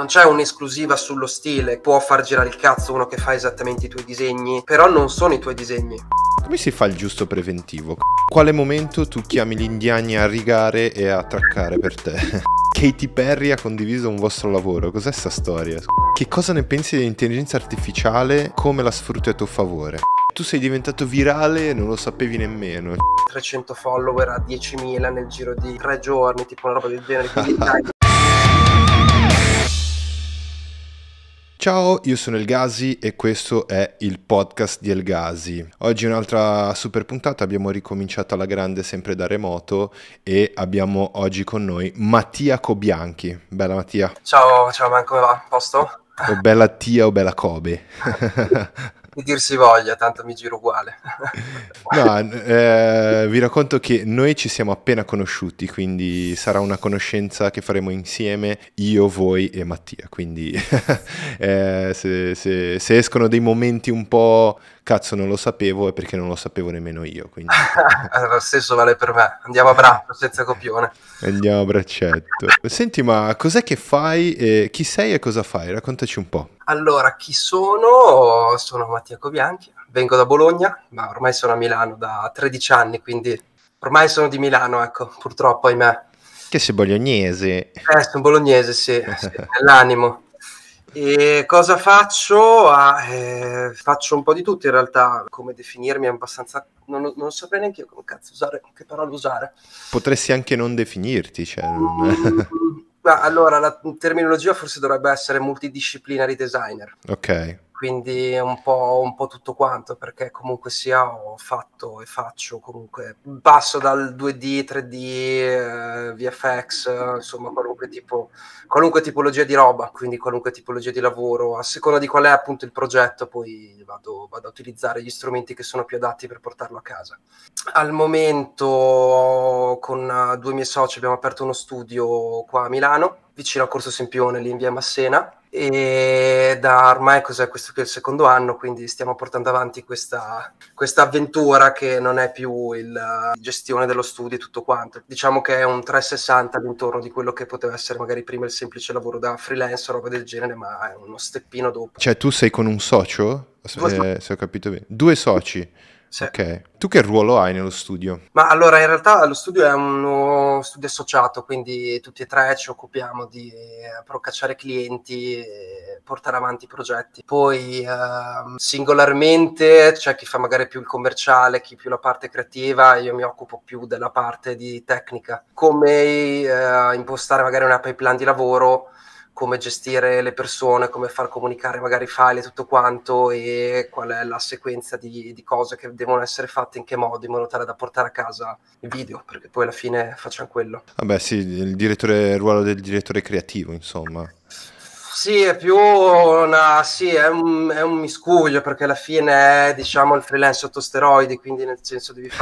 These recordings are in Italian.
non c'è un'esclusiva sullo stile, può far girare il cazzo uno che fa esattamente i tuoi disegni, però non sono i tuoi disegni. Come si fa il giusto preventivo? Quale momento tu chiami gli indiani a rigare e a traccare per te? Katy Perry ha condiviso un vostro lavoro, cos'è sta storia? Che cosa ne pensi dell'intelligenza artificiale, come la sfrutti a tuo favore? Tu sei diventato virale e non lo sapevi nemmeno. 300 follower a 10.000 nel giro di 3 giorni, tipo una roba del genere, quindi dai. Ciao, io sono Elgasi e questo è il podcast di Elgasi. Oggi un'altra super puntata, abbiamo ricominciato alla grande sempre da remoto e abbiamo oggi con noi Mattia Cobianchi. Bella Mattia. Ciao man, come va? Posto? O bella Tia o bella Kobe. Di dir si voglia, tanto mi giro uguale. No, vi racconto che noi ci siamo appena conosciuti, quindi sarà una conoscenza che faremo insieme, io, voi e Mattia, quindi se escono dei momenti un po' cazzo non lo sapevo è perché non lo sapevo nemmeno io, quindi Lo stesso vale per me, andiamo a braccio senza copione. andiamo a braccetto. Senti, ma cos'è che fai, chi sei e cosa fai? Raccontaci un po'. Allora, chi sono? Sono Mattia Cobianchi, vengo da Bologna, ma ormai sono a Milano da 13 anni, quindi ormai sono di Milano, ecco, purtroppo, ahimè. Che sei bolognese? Sono bolognese, sì, nell'animo. E cosa faccio? Faccio un po' di tutto in realtà, come definirmi è abbastanza... Non saprei neanche io come cazzo usare, che parola usare. Potresti anche non definirti, cioè... Allora, la terminologia forse dovrebbe essere multidisciplinary designer. Ok. Quindi un po' tutto quanto, perché comunque sia ho fatto e faccio comunque passo dal 2D, 3D, VFX, insomma qualunque tipologia di roba, quindi qualunque tipologia di lavoro, a seconda di qual è appunto il progetto, poi vado a utilizzare gli strumenti che sono più adatti per portarlo a casa. Al momento con 2 miei soci abbiamo aperto uno studio qua a Milano, vicino a Corso Sempione, lì in via Massena, e da ormai questo che è il secondo anno, quindi stiamo portando avanti questa avventura che non è più la gestione dello studio e tutto quanto. Diciamo che è un 360 all'intorno di quello che poteva essere magari prima il semplice lavoro da freelance o roba del genere, ma è uno steppino dopo. Cioè tu sei con un socio? Se ho capito bene. 2 soci? Sì. Ok. Tu che ruolo hai nello studio? Ma allora in realtà lo studio è uno studio associato, quindi tutti e tre ci occupiamo di procacciare clienti e portare avanti i progetti. Poi singolarmente c'è chi fa magari più il commerciale, chi più la parte creativa, io mi occupo più della parte di tecnica. Come impostare magari una pipeline di lavoro, come gestire le persone, come far comunicare magari i file e tutto quanto, e qual è la sequenza di cose che devono essere fatte, in che modo, in modo tale da portare a casa il video, perché poi alla fine facciamo quello. Vabbè, sì, il ruolo del direttore creativo, insomma. Sì, è più è un miscuglio, perché alla fine è, diciamo, il freelance sotto steroidi, quindi nel senso devi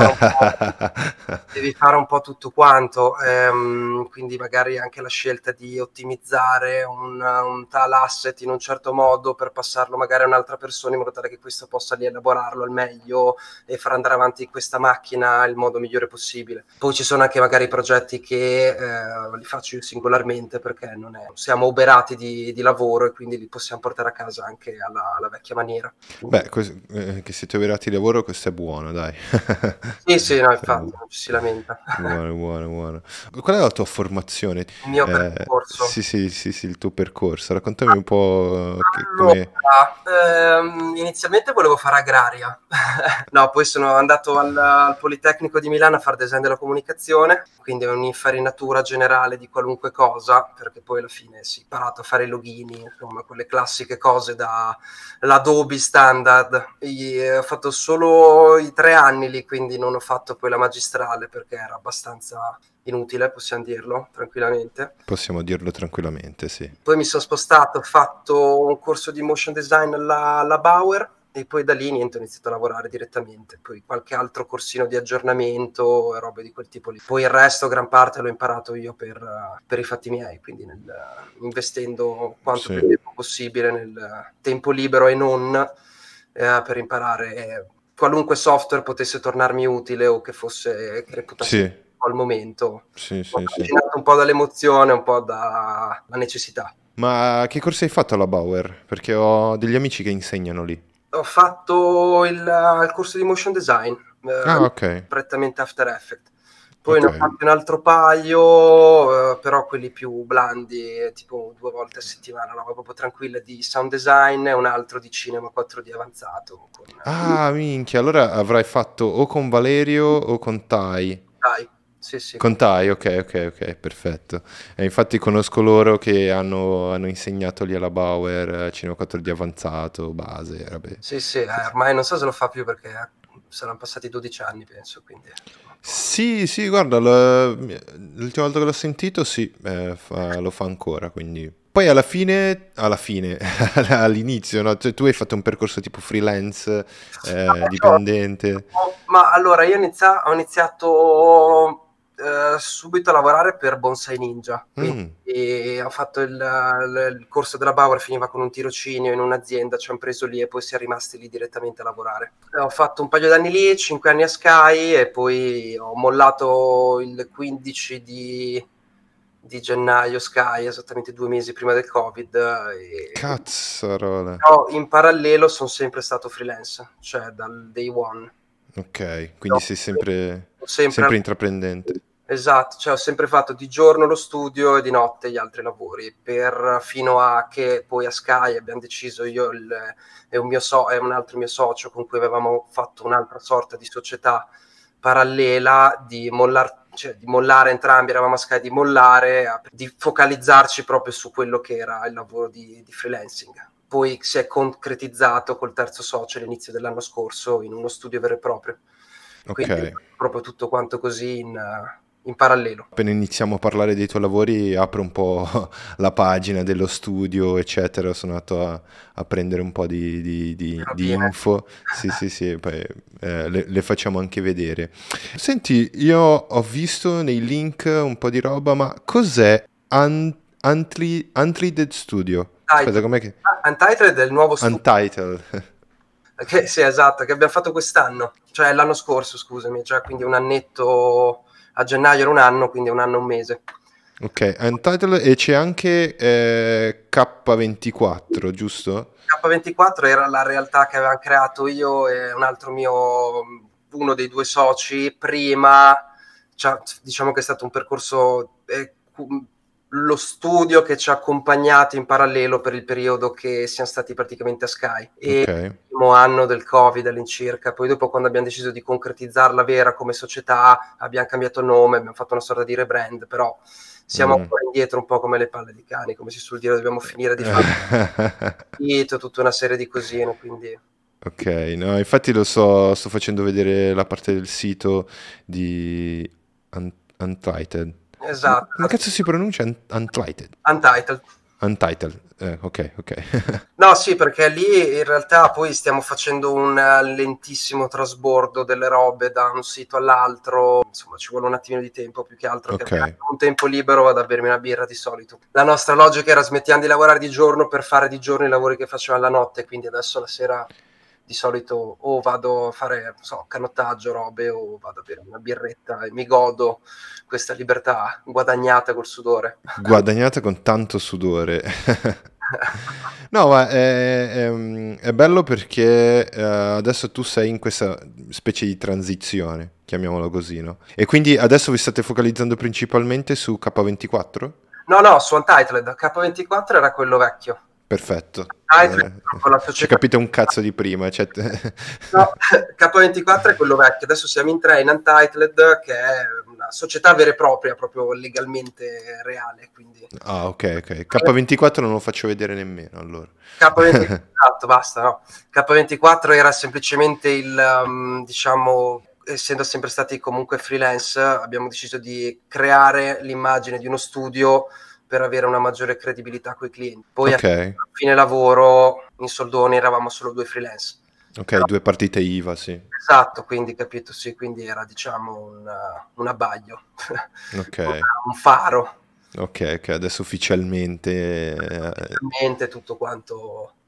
fare un po' tutto quanto, quindi magari anche la scelta di ottimizzare un tal asset in un certo modo per passarlo magari a un'altra persona, in modo tale che questo possa rielaborarlo al meglio e far andare avanti questa macchina il modo migliore possibile. Poi ci sono anche magari progetti che li faccio io singolarmente, perché non siamo uberati di lavoro e quindi li possiamo portare a casa anche alla vecchia maniera. Beh, che siete operati di lavoro, questo è buono, dai. Sì, no, infatti, non ci si lamenta. Buono. Qual è la tua formazione? Il mio percorso. Sì, il tuo percorso. Raccontami un po' come... Inizialmente volevo fare agraria. No, poi sono andato al Politecnico di Milano a fare design della comunicazione, quindi è un'infarinatura generale di qualunque cosa, perché poi alla fine si è imparato a fare i login, insomma, quelle classiche cose dall'Adobe standard. Ho fatto solo i 3 anni lì, quindi non ho fatto poi la magistrale perché era abbastanza inutile, possiamo dirlo tranquillamente. Possiamo dirlo tranquillamente, sì. Poi mi sono spostato, ho fatto un corso di motion design alla Bauer e poi da lì niente, ho iniziato a lavorare direttamente. Poi qualche altro corsino di aggiornamento e robe di quel tipo lì. Poi il resto, gran parte l'ho imparato io per i fatti miei, quindi investendo quanto più tempo possibile nel tempo libero e non per imparare qualunque software potesse tornarmi utile o che fosse che reputasse al momento. Ho immaginato un po' dall'emozione, un po' dalla necessità. Ma che corsi hai fatto alla Bauer? Perché ho degli amici che insegnano lì. Ho fatto il corso di motion design, Ah, ok, prettamente After Effects. Poi ne ok. ho fatti un altro paio, però quelli più blandi, tipo 2 volte a settimana, roba proprio tranquilla di sound design e un altro di cinema 4D avanzato. Ah, minchia, allora avrai fatto o con Valerio o con Tai. Dai, sì, sì, Con Tai, ok, ok, ok, perfetto. E infatti conosco loro che hanno insegnato lì alla Bauer, Cinema 4D avanzato, base, vabbè. sì, sì, Sì, sì. ormai non so se lo fa più perché saranno passati 12 anni, penso, quindi insomma, un po'. Sì, sì, guarda, l'ultima volta che l'ho sentito, sì, lo fa ancora, quindi... Poi alla fine, all'inizio, no? Cioè, tu hai fatto un percorso tipo freelance, dipendente. Ma allora io ho iniziato subito a lavorare per Bonsai Ninja, quindi Mm, ho fatto il corso della Bauer, finiva con un tirocinio in un'azienda, ci hanno preso lì e poi si è rimasti lì direttamente a lavorare. Ho fatto un paio d'anni lì, 5 anni a Sky e poi ho mollato il 15 di gennaio Sky, esattamente 2 mesi prima del Covid. cazzarola. Però in parallelo sono sempre stato freelance, cioè dal day one. Ok, quindi Ho sei sempre sempre, intraprendente. esatto, cioè ho sempre fatto di giorno lo studio e di notte gli altri lavori, fino a che poi a Sky abbiamo deciso io e e un altro mio socio con cui avevamo fatto un'altra sorta di società parallela cioè di mollare entrambi, eravamo a Sky, di mollare, di focalizzarci proprio su quello che era il lavoro di freelancing. Poi si è concretizzato col terzo socio all'inizio dell'anno scorso in uno studio vero e proprio. Ok. Quindi proprio tutto quanto così in parallelo. Appena iniziamo a parlare dei tuoi lavori, apro un po' la pagina dello studio, eccetera. Sono andato a prendere un po' di Bene. info. Sì, sì, sì, poi le facciamo anche vedere. Senti, io ho visto nei link un po' di roba, ma cos'è Untreated Studio? Aspetta, Untitled. com'è che... Untitled è il nuovo studio Untitled. sì, esatto, che abbiamo fatto quest'anno, cioè l'anno scorso, scusami, cioè quindi un annetto, a gennaio era un anno, quindi un anno e un mese. Ok, Untitled e c'è anche K24, giusto? K24 era la realtà che avevamo creato io e un altro uno dei due soci prima, cioè, diciamo che è stato un percorso, lo studio che ci ha accompagnato in parallelo per il periodo che siamo stati praticamente a Sky. E Ok. il primo anno del Covid all'incirca, poi dopo quando abbiamo deciso di concretizzarla vera come società, abbiamo cambiato nome, abbiamo fatto una sorta di rebrand, però siamo Mm. ancora indietro un po' come le palle di cani, come si suol dire, dobbiamo finire di fare tutta una serie di cosine, quindi Ok, no, infatti lo so, sto facendo vedere la parte del sito di Untitled. Come esatto, cazzo si pronuncia Untitled? Untitled. Untitled, ok, ok. No, sì, perché lì in realtà poi stiamo facendo un lentissimo trasbordo delle robe da un sito all'altro, insomma ci vuole un attimino di tempo più che altro che Ok, appena ho un tempo libero vado a bermi una birra di solito. La nostra logica era smettiamo di lavorare di giorno per fare di giorno i lavori che facevamo la notte, quindi adesso la sera di solito o vado a fare, non so, canottaggio, robe, o vado a bere una birretta e mi godo questa libertà guadagnata col sudore. guadagnata con tanto sudore. No, ma è bello perché adesso tu sei in questa specie di transizione, chiamiamolo così, no? E quindi adesso vi state focalizzando principalmente su K24? No, no, su Untitled, K24 era quello vecchio. Perfetto. Untitled è proprio la Ci società. capite un cazzo di prima. Cioè... No, K24 è quello vecchio, adesso siamo in tre in Untitled, che è una società vera e propria, proprio legalmente reale. Quindi Ah, ok, ok. K24 non lo faccio vedere nemmeno, allora. K24, basta, no. K24 era semplicemente diciamo, essendo sempre stati comunque freelance, abbiamo deciso di creare l'immagine di uno studio per avere una maggiore credibilità coi clienti. Poi a Ok, fine lavoro, in soldoni, eravamo solo 2 freelance. ok, Però, due partite IVA, sì. esatto, quindi capito, sì, quindi era diciamo un abbaglio, Ok, un faro, ok, ok. Adesso ufficialmente... mente tutto quanto.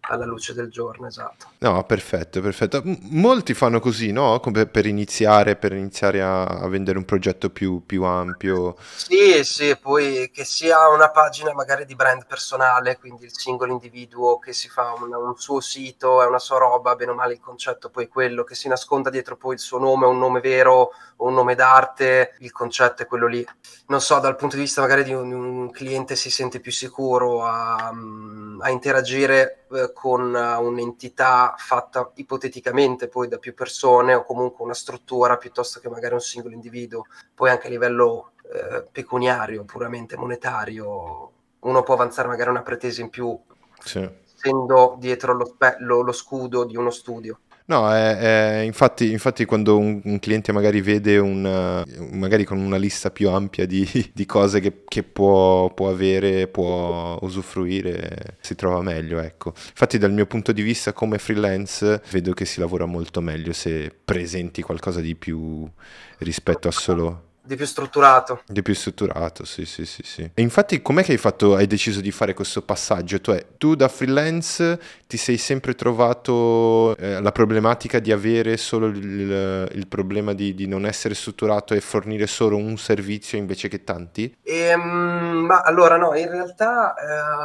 alla luce del giorno, esatto. No, perfetto, perfetto. Molti fanno così, no? Come per iniziare, a vendere un progetto più ampio. Sì, sì, poi che sia una pagina magari di brand personale, quindi il singolo individuo che si fa un suo sito, è una sua roba, bene o male il concetto poi è quello, che si nasconda dietro poi il suo nome, un nome vero o un nome d'arte, il concetto è quello lì. Non so, dal punto di vista magari di un cliente si sente più sicuro a interagire con un'entità fatta ipoteticamente poi da più persone o comunque una struttura piuttosto che magari un singolo individuo. Poi anche a livello pecuniario, puramente monetario, uno può avanzare magari una pretesa in più, Sì. essendo dietro lo scudo di uno studio. No, infatti quando un cliente magari vede magari con una lista più ampia di cose che può avere, può usufruire, si trova meglio, ecco. Infatti dal mio punto di vista come freelance vedo che si lavora molto meglio se presenti qualcosa di più rispetto a solo... Di più strutturato. Di più strutturato, sì, sì, sì, sì. E infatti com'è che hai deciso di fare questo passaggio? Cioè, tu da freelance ti sei sempre trovato la problematica di avere solo il problema di non essere strutturato e fornire solo un servizio invece che tanti? Ma allora no, in realtà,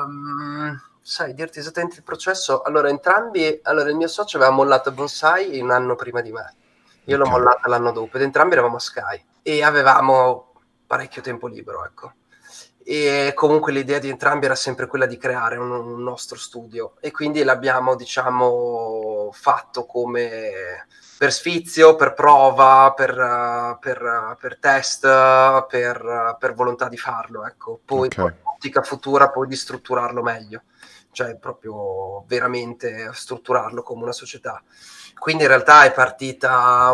sai, dirti esattamente il processo, allora il mio socio aveva mollato Bonsai un anno prima di me, io l'ho Ok, mollata l'anno dopo ed entrambi eravamo a Sky e avevamo parecchio tempo libero, ecco. E comunque l'idea di entrambi era sempre quella di creare un nostro studio e quindi l'abbiamo, diciamo, fatto come per sfizio, per prova, per test, per volontà di farlo, ecco. Poi ok. ottica futura, poi di strutturarlo meglio, cioè proprio veramente strutturarlo come una società. Quindi in realtà è partita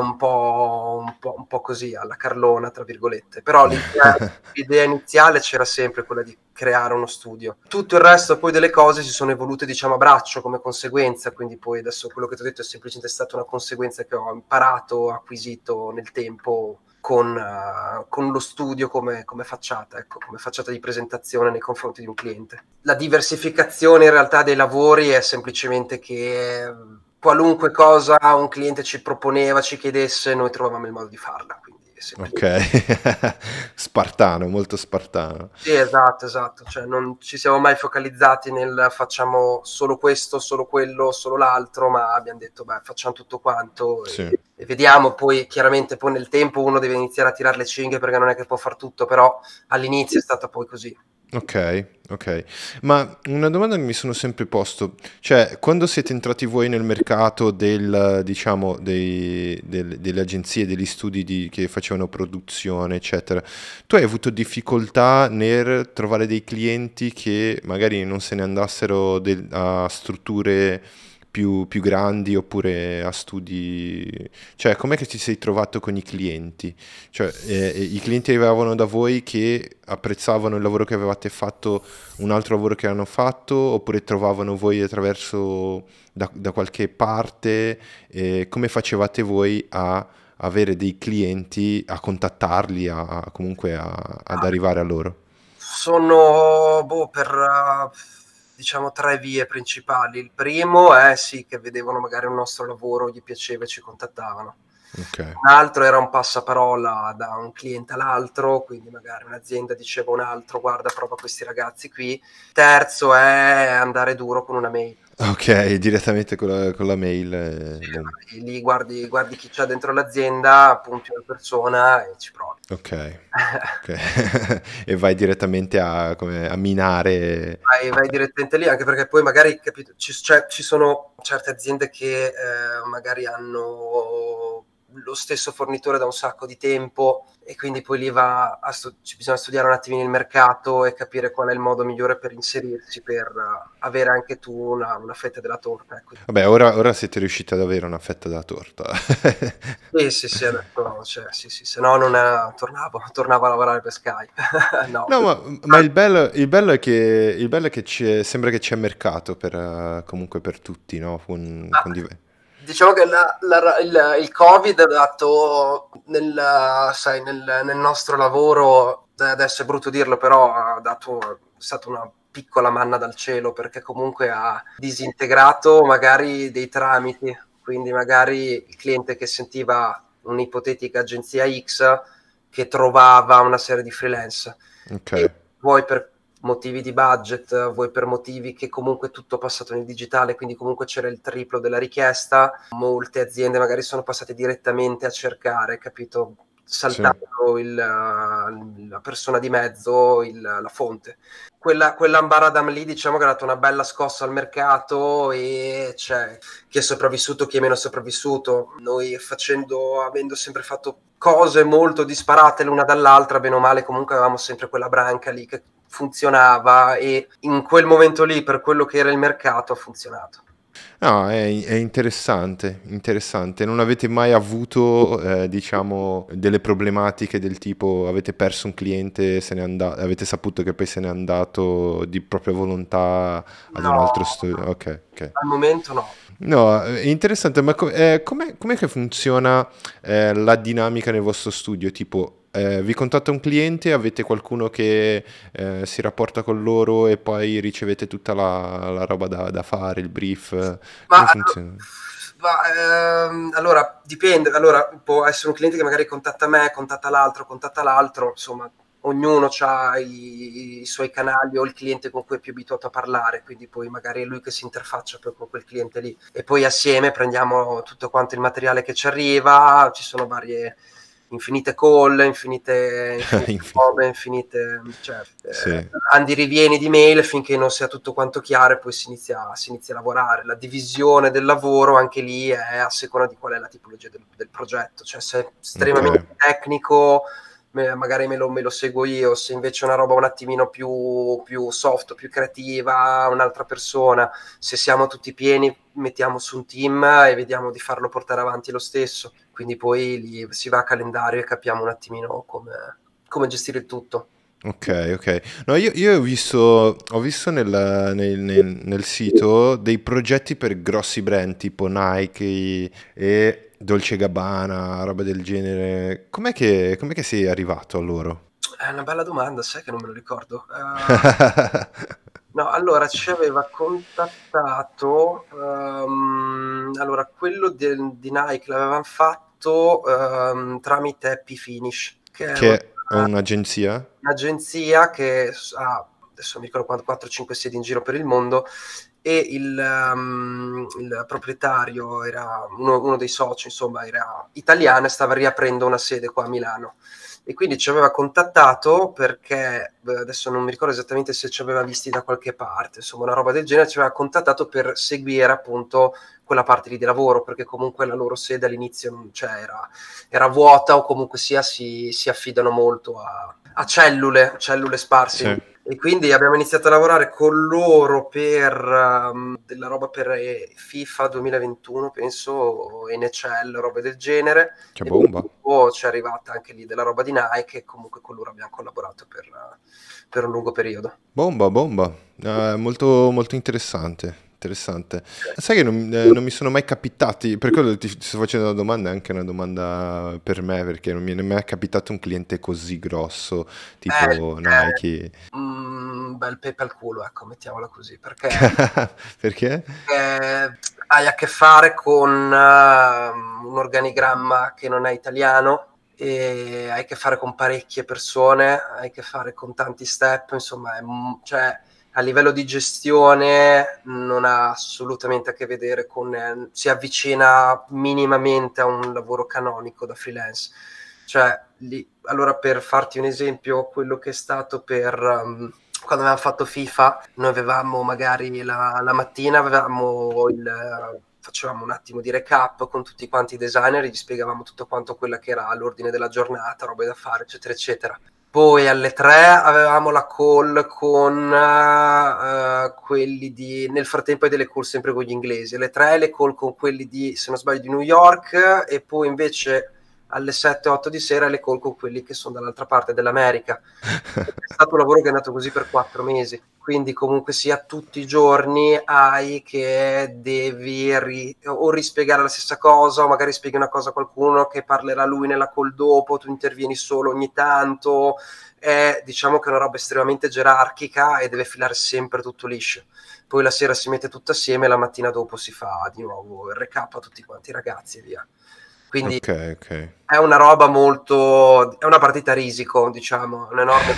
un po' così, alla Carlona, tra virgolette, però l'idea iniziale c'era sempre quella di creare uno studio. Tutto il resto poi delle cose si sono evolute, diciamo, a braccio come conseguenza, quindi poi adesso quello che ti ho detto è semplicemente stata una conseguenza che ho imparato, acquisito nel tempo con lo studio come facciata, ecco, come facciata di presentazione nei confronti di un cliente. La diversificazione in realtà dei lavori è semplicemente che qualunque cosa un cliente ci proponeva, ci chiedesse, noi trovavamo il modo di farla, quindi è semplice. Ok, spartano, molto spartano. Sì, esatto, esatto, cioè non ci siamo mai focalizzati nel facciamo solo questo, solo quello, solo l'altro, ma abbiamo detto beh, facciamo tutto quanto Sì. e vediamo, poi chiaramente poi nel tempo uno deve iniziare a tirare le cinghie perché non è che può far tutto, però all'inizio è stata poi così. Ok, ok. Ma una domanda che mi sono sempre posto, cioè quando siete entrati voi nel mercato diciamo, delle agenzie, degli studi che facevano produzione, eccetera, tu hai avuto difficoltà nel trovare dei clienti che magari non se ne andassero a strutture più grandi oppure a studi... Cioè, com'è che ti sei trovato con i clienti? Cioè, i clienti arrivavano da voi che apprezzavano il lavoro che avevate fatto, un altro lavoro che hanno fatto, oppure trovavano voi attraverso da qualche parte? Come facevate voi a avere dei clienti, a contattarli, comunque ad arrivare a loro? Sono per diciamo tre vie principali. Il primo è sì, che vedevano magari un nostro lavoro, gli piaceva e ci contattavano. Ok, Un altro era un passaparola da un cliente all'altro, quindi magari un'azienda diceva a un altro guarda prova questi ragazzi qui. Terzo è andare duro con una mail. ok, direttamente con la mail. Boom. Sì, lì guardi chi c'è dentro l'azienda, punti una persona e ci provi. Ok, ok. E vai direttamente a minare. Vai direttamente lì, anche perché poi magari capito, ci sono certe aziende che magari hanno lo stesso fornitore da un sacco di tempo e quindi poi lì ci bisogna studiare un attimino il mercato e capire qual è il modo migliore per inserirsi, per avere anche tu una fetta della torta. Ecco. Vabbè, ora siete riusciti ad avere una fetta della torta. Sì, adesso, cioè, sì, se no non tornavo a lavorare per Sky. No, No, ma il bello è che sembra che c'è mercato comunque per tutti, no? diciamo che il Covid ha dato sai, nel nostro lavoro, adesso è brutto dirlo, però è stata una piccola manna dal cielo, perché comunque ha disintegrato magari dei tramiti, quindi magari il cliente che sentiva un'ipotetica agenzia X che trovava una serie di freelance, Ok. e vuoi per motivi di budget, vuoi per motivi che comunque tutto è passato nel digitale, quindi comunque c'era il triplo della richiesta, molte aziende magari sono passate direttamente a cercare, capito? Sì. Saltando la persona di mezzo, la fonte. Quell'ambaradam lì, diciamo che ha dato una bella scossa al mercato, e c'è chi è sopravvissuto, chi è meno sopravvissuto. Noi avendo sempre fatto cose molto disparate l'una dall'altra, bene o male, comunque avevamo sempre quella branca lì che funzionava, e in quel momento lì, per quello che era il mercato, ha funzionato. No, è interessante, interessante. Non avete mai avuto, diciamo, delle problematiche del tipo avete perso un cliente, se n'è andato, avete saputo che poi se n'è andato di propria volontà ad un No, altro studio? Ok, ok. al momento no. No, è interessante, ma com'è che funziona la dinamica nel vostro studio? Tipo, vi contatta un cliente, avete qualcuno che si rapporta con loro e poi ricevete tutta la roba da fare, il brief? Ma Come funziona? allora dipende, allora può essere un cliente che magari contatta me, contatta l'altro, insomma, ognuno ha i suoi canali, o il cliente con cui è più abituato a parlare, quindi poi magari è lui che si interfaccia poi con quel cliente lì, e poi assieme prendiamo tutto quanto il materiale che ci arriva, ci sono infinite call, infinite Infine. robe, cioè, Sì, andi rivieni di mail finché non sia tutto quanto chiaro, e poi si inizia a lavorare. La divisione del lavoro anche lì è a seconda di qual è la tipologia del progetto, cioè se è ok, estremamente tecnico magari me lo seguo io, se invece è una roba un attimino più soft, più creativa, un'altra persona. Se siamo tutti pieni, mettiamo su un team e vediamo di farlo portare avanti lo stesso, quindi poi lì si va a calendario e capiamo un attimino come gestire il tutto. ok, ok. No, io ho visto nel sito dei progetti per grossi brand tipo Nike e Dolce Gabbana, roba del genere. Com'è che sei arrivato a loro? È una bella domanda, sai che non me lo ricordo. No, allora ci aveva contattato, allora quello di Nike l'avevano fatto tramite Happy Finish, che è Che è un'agenzia? un'agenzia che ha, adesso mi ricordo, 4-5 sedi in giro per il mondo, e il proprietario era uno dei soci, insomma, era italiano e stava riaprendo una sede qua a Milano. E quindi ci aveva contattato perché, adesso non mi ricordo esattamente se ci aveva visti da qualche parte, insomma una roba del genere, ci aveva contattato per seguire appunto quella parte lì di lavoro, perché comunque la loro sede all'inizio era vuota, o comunque sia si affidano molto a cellule sparse. Sì. E quindi abbiamo iniziato a lavorare con loro per della roba per FIFA 2021, penso, NHL, robe del genere, Che e poi bomba. dopo ci è arrivata anche lì della roba di Nike, e comunque con loro abbiamo collaborato per un lungo periodo. Bomba, bomba. Molto, molto interessante. Interessante. Sai che non mi sono mai capitati, per quello ti sto facendo una domanda, è anche una domanda per me, perché non mi è mai capitato un cliente così grosso, tipo Nike. Un bel pepe al culo, ecco, mettiamola così, perché Perché? hai a che fare con un organigramma che non è italiano, e hai a che fare con parecchie persone, hai a che fare con tanti step, insomma, cioè, a livello di gestione non ha assolutamente a che vedere si avvicina minimamente a un lavoro canonico da freelance. Cioè, allora, per farti un esempio, quello che è stato quando avevamo fatto FIFA, noi avevamo magari la mattina, facevamo un attimo di recap con tutti quanti i designer, gli spiegavamo tutto quanto quella che era l'ordine della giornata, robe da fare, eccetera, eccetera. Poi alle 3 avevamo la call con quelli nel frattempo, delle call sempre con gli inglesi, alle 3 le call con quelli se non sbaglio, di New York, e poi invece alle 7-8 di sera le call con quelli che sono dall'altra parte dell'America. È stato un lavoro che è andato così per 4 mesi, quindi comunque sia tutti i giorni hai che devi o rispiegare la stessa cosa, o magari spieghi una cosa a qualcuno che parlerà lui nella call dopo, tu intervieni solo ogni tanto. È, diciamo che è una roba estremamente gerarchica e deve filare sempre tutto liscio. Poi la sera si mette tutto assieme e la mattina dopo si fa di nuovo il recap a tutti quanti i ragazzi e via. Quindi Ok. è una roba molto, è una partita a risico, diciamo, un enorme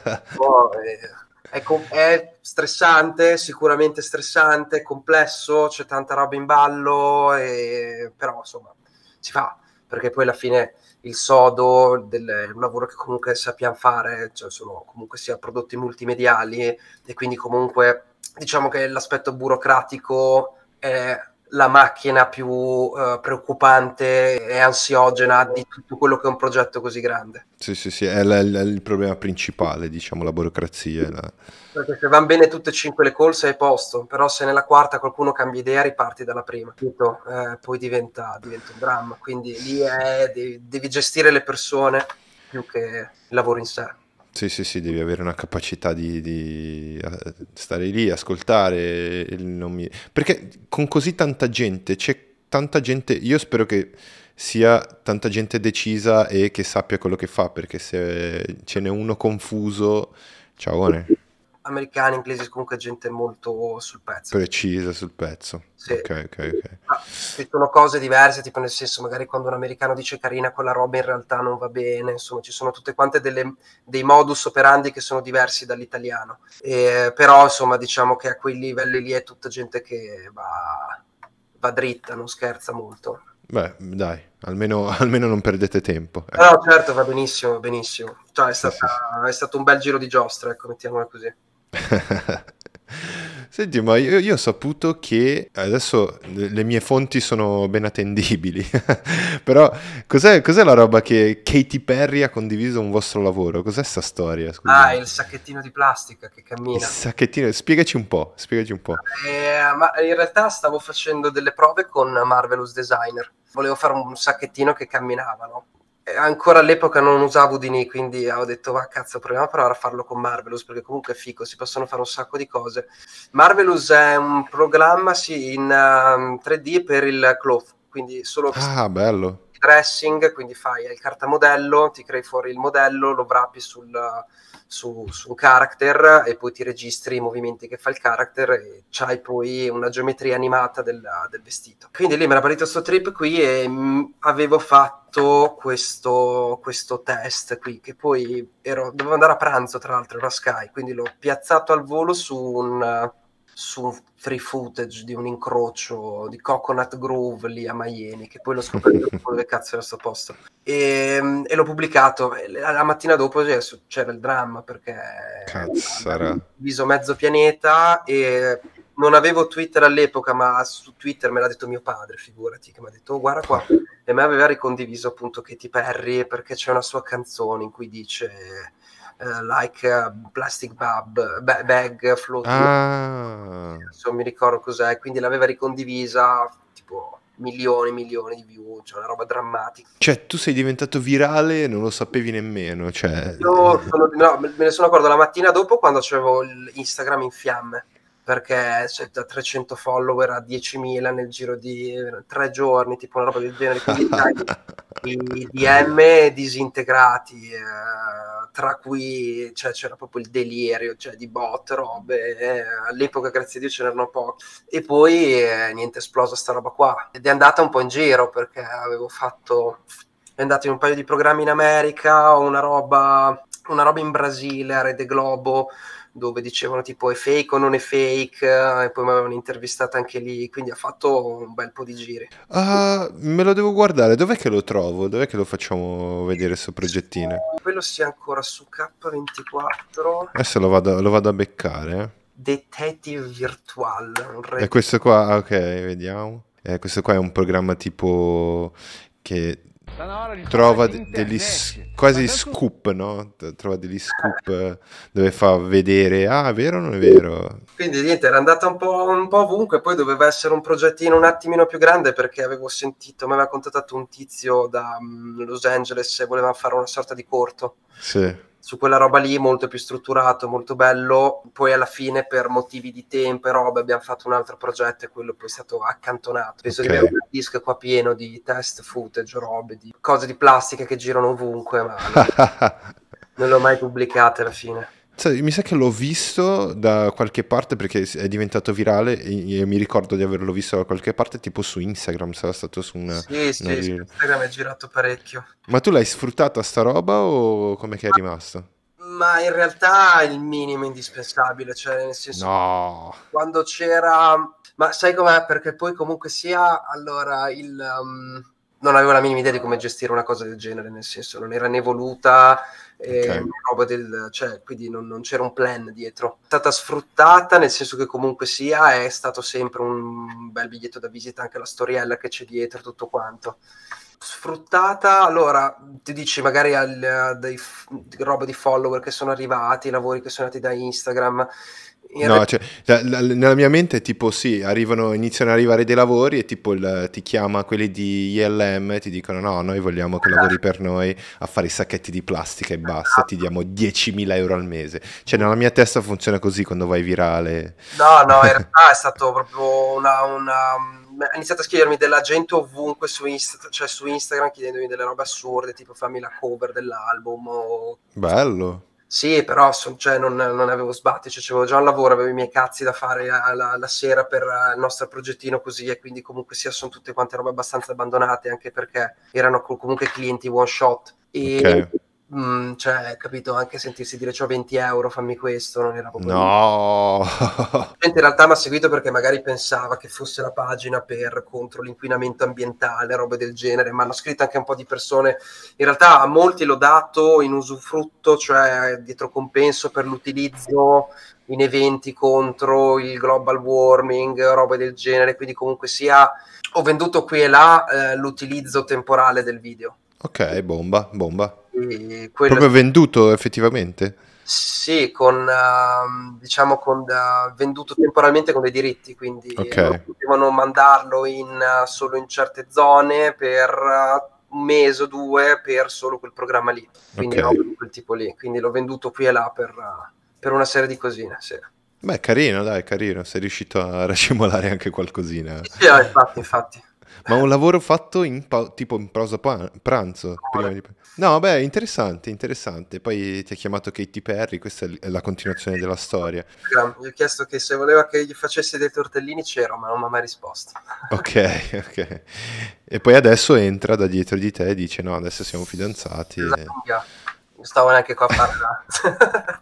è stressante, sicuramente stressante, complesso, c'è tanta roba in ballo, però insomma si fa, perché poi alla fine il sodo è un lavoro che comunque sappiamo fare, cioè sono comunque sia prodotti multimediali e quindi comunque diciamo che l'aspetto burocratico è la macchina più preoccupante e ansiogena di tutto quello che è un progetto così grande. Sì, è il problema principale, diciamo, la burocrazia. Perché se vanno bene tutte e 5 le call sei a posto, però se nella quarta qualcuno cambia idea riparti dalla prima. Poi diventa un dramma, quindi lì devi gestire le persone più che il lavoro in sé. Sì, devi avere una capacità di stare lì, ascoltare. Perché con così tanta gente, c'è tanta gente, io spero che sia tanta gente decisa e che sappia quello che fa, perché se ce n'è uno confuso, ciao, Americani, inglesi, comunque gente molto sul pezzo. precisa sul pezzo. Sì. Ok. Ci sono cose diverse, tipo nel senso magari quando un americano dice carina quella roba in realtà non va bene, insomma ci sono tutte quante dei modus operandi che sono diversi dall'italiano, però insomma diciamo che a quei livelli lì è tutta gente che va dritta, non scherza molto. Beh, dai, almeno non perdete tempo. No, certo, va benissimo, benissimo. Cioè, Sì. è stato un bel giro di giostra, ecco, mettiamola così. Senti, ma io ho saputo che adesso le mie fonti sono ben attendibili, però cos'è la roba che Katy Perry ha condiviso un vostro lavoro? Cos'è sta storia? Scusa. Il sacchettino di plastica che Il cammina. sacchettino, spiegaci un po'. Ma in realtà stavo facendo delle prove con Marvelous Designer. Volevo fare un sacchettino che camminava, no? E ancora all'epoca non usavo Houdini, quindi ho detto, va cazzo, proviamo a provare a farlo con Marvelous, perché comunque è figo, si possono fare un sacco di cose. Marvelous è un programma, sì, in 3D per il cloth, quindi solo Ah, bello. dressing, quindi fai il cartamodello, ti crei fuori il modello, lo wrappi su un character e poi ti registri i movimenti che fa il character e c'hai poi una geometria animata del vestito. Quindi lì mi era partito sto trip qui e avevo fatto questo test qui, che poi dovevo andare a pranzo, tra l'altro era Sky, quindi l'ho piazzato al volo su un free footage di un incrocio di Coconut Grove lì a Miami, che poi l'ho scoperto dove cazzo era sto posto, e l'ho pubblicato. La mattina dopo c'era il dramma, perché Cazzara. viso mezzo pianeta e non avevo Twitter all'epoca, ma su Twitter me l'ha detto mio padre, figurati, che mi ha detto, oh, guarda qua, e me aveva ricondiviso appunto Katy Perry, perché c'è una sua canzone in cui dice like plastic bag floating, non mi ricordo cos'è, quindi l'aveva ricondivisa tipo milioni di view, cioè una roba drammatica. Cioè, tu sei diventato virale e non lo sapevi nemmeno, cioè... Me ne sono accorto la mattina dopo, quando avevo Instagram in fiamme, perché da 300 follower a 10.000 nel giro di 3 giorni, tipo una roba del genere, quindi i DM disintegrati, tra cui c'era proprio il delirio, cioè di bot, robe, all'epoca grazie a Dio ce n'erano pochi, e poi niente, è esplosa sta roba qua, ed è andata un po' in giro, perché è andato in un paio di programmi in America, una roba in Brasile, a Rede Globo, dove dicevano tipo è fake o non è fake, e poi mi avevano intervistato anche lì, quindi ha fatto un bel po' di giri. Me lo devo guardare, dov'è che lo trovo? Dov'è che lo facciamo vedere sto progettino? Quello sia ancora su K24. Adesso lo vado a beccare. Detective Virtual. E questo qua, ok, vediamo. Questo qua è un programma tipo che trova degli quasi scoop, no? Trova degli scoop dove fa vedere, ah, è vero o non è vero? Quindi niente, era andata un po' ovunque, poi doveva essere un progettino un attimino più grande perché avevo sentito, mi aveva contattato un tizio da Los Angeles e voleva fare una sorta di corto. Sì. Su quella roba lì, molto più strutturato, molto bello. Poi alla fine, per motivi di tempo e roba, abbiamo fatto un altro progetto e quello poi è stato accantonato. Penso di avere un disco qua pieno di test footage, robe, di cose di plastica che girano ovunque, ma non l'ho mai pubblicate alla fine. Mi sa che l'ho visto da qualche parte perché è diventato virale e io mi ricordo di averlo visto da qualche parte, tipo su Instagram, sarà stato su una... Sì, su Instagram è girato parecchio. Ma tu l'hai sfruttata sta roba o com'è che è rimasto? Ma in realtà il minimo indispensabile, cioè nel senso, no, quando c'era, ma sai com'è? Perché poi comunque sia, allora non avevo la minima idea di come gestire una cosa del genere, nel senso non era né voluta, roba cioè, quindi non c'era un plan dietro. È stata sfruttata, nel senso che comunque sia è stato sempre un bel biglietto da visita, anche la storiella che c'è dietro, tutto quanto. Sfruttata, allora ti dici magari roba di follower che sono arrivati, lavori che sono andati da Instagram. No, cioè, nella mia mente è tipo sì, iniziano ad arrivare dei lavori e tipo ti chiama quelli di ILM e ti dicono no, noi vogliamo che lavori per noi a fare i sacchetti di plastica e basta, e ti diamo 10.000 euro al mese. Cioè nella mia testa funziona così quando vai virale. No, in realtà è stato proprio ha iniziato a scrivermi della gente ovunque su Instagram chiedendomi delle robe assurde, tipo fammi la cover dell'album. Bello. Sì, però cioè, non avevo sbatti, cioè, avevo già un lavoro, avevo i miei cazzi da fare la sera per il nostro progettino così, e quindi comunque sia sono tutte quante robe abbastanza abbandonate, anche perché erano comunque clienti one shot. E cioè, capito, anche sentirsi dire c'ho 20 euro, fammi questo, non era proprio... No! In realtà mi ha seguito perché magari pensava che fosse la pagina contro l'inquinamento ambientale, robe del genere, ma hanno scritto anche un po' di persone. In realtà a molti l'ho dato in usufrutto, cioè dietro compenso per l'utilizzo in eventi contro il global warming, robe del genere, quindi comunque sia ho venduto qui e là l'utilizzo temporale del video. Ok, bomba. Proprio venduto effettivamente? Sì, diciamo venduto temporalmente con dei diritti, quindi potevano mandarlo solo in certe zone per un mese o due per solo quel programma lì, quindi di quel tipo lì, quindi l'ho venduto qui e là per una serie di cosine, sì. Beh, carino, dai, carino, sei riuscito a racimolare anche qualcosina. Sì, infatti. Ma un lavoro fatto tipo in pausa pranzo? No, beh, interessante. Poi ti ha chiamato Katy Perry, questa è la continuazione della storia. Gli ho chiesto che se voleva che gli facessi dei tortellini c'ero, ma non mi ha mai risposto. Ok. E poi adesso entra da dietro di te e dice no, adesso siamo fidanzati. Non stavo neanche qua a parlare.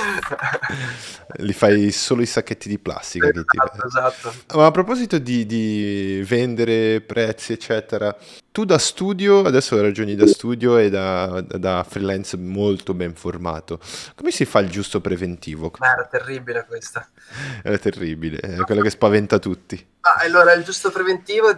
Li fai solo i sacchetti di plastica. Esatto. Ma a proposito di vendere prezzi, eccetera, tu da studio, adesso ragioni da studio e da freelance molto ben formato, come si fa il giusto preventivo? Era terribile questa. Era terribile, è quella che spaventa tutti. Allora, il giusto preventivo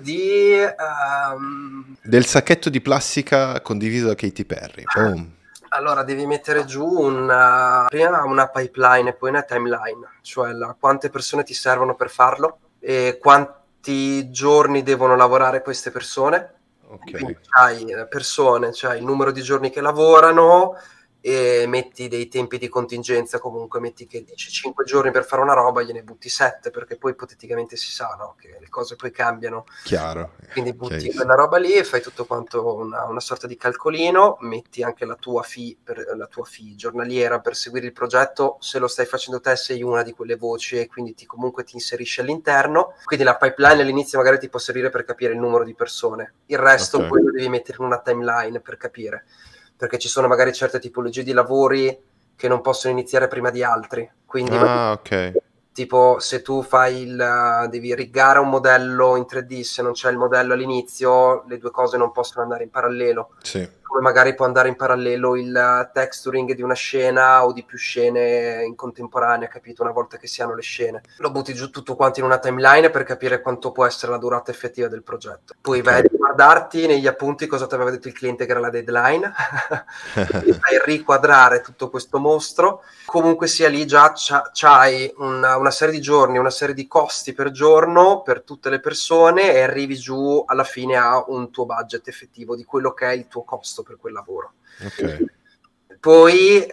del sacchetto di plastica condiviso da Katy Perry. Boom. Allora, devi mettere giù prima una pipeline e poi una timeline, cioè quante persone ti servono per farlo e quanti giorni devono lavorare queste persone. Quindi c'hai persone, c'hai il numero di giorni che lavorano e metti dei tempi di contingenza, comunque metti che dici 5 giorni per fare una roba, gliene butti 7, perché poi ipoteticamente si sa, no? Che le cose poi cambiano. Chiaro. Quindi butti quella roba lì e fai tutto quanto una sorta di calcolino, metti anche la tua fee giornaliera per seguire il progetto. Se lo stai facendo te sei una di quelle voci e quindi comunque ti inserisci all'interno. Quindi la pipeline all'inizio magari ti può servire per capire il numero di persone, il resto poi lo devi mettere in una timeline per capire, perché ci sono magari certe tipologie di lavori che non possono iniziare prima di altri, quindi tipo se tu devi riggare un modello in 3D, se non c'è il modello all'inizio le due cose non possono andare in parallelo. Come magari può andare in parallelo il texturing di una scena o di più scene in contemporanea, capito, una volta che si hanno le scene. Lo butti giù tutto quanto in una timeline per capire quanto può essere la durata effettiva del progetto. Poi vedi ricordarti negli appunti cosa ti aveva detto il cliente che era la deadline, quindi fai riquadrare tutto questo mostro. Comunque sia, lì già c'hai una serie di giorni, una serie di costi per giorno per tutte le persone e arrivi giù alla fine a un tuo budget effettivo di quello che è il tuo costo per quel lavoro. Ok. Poi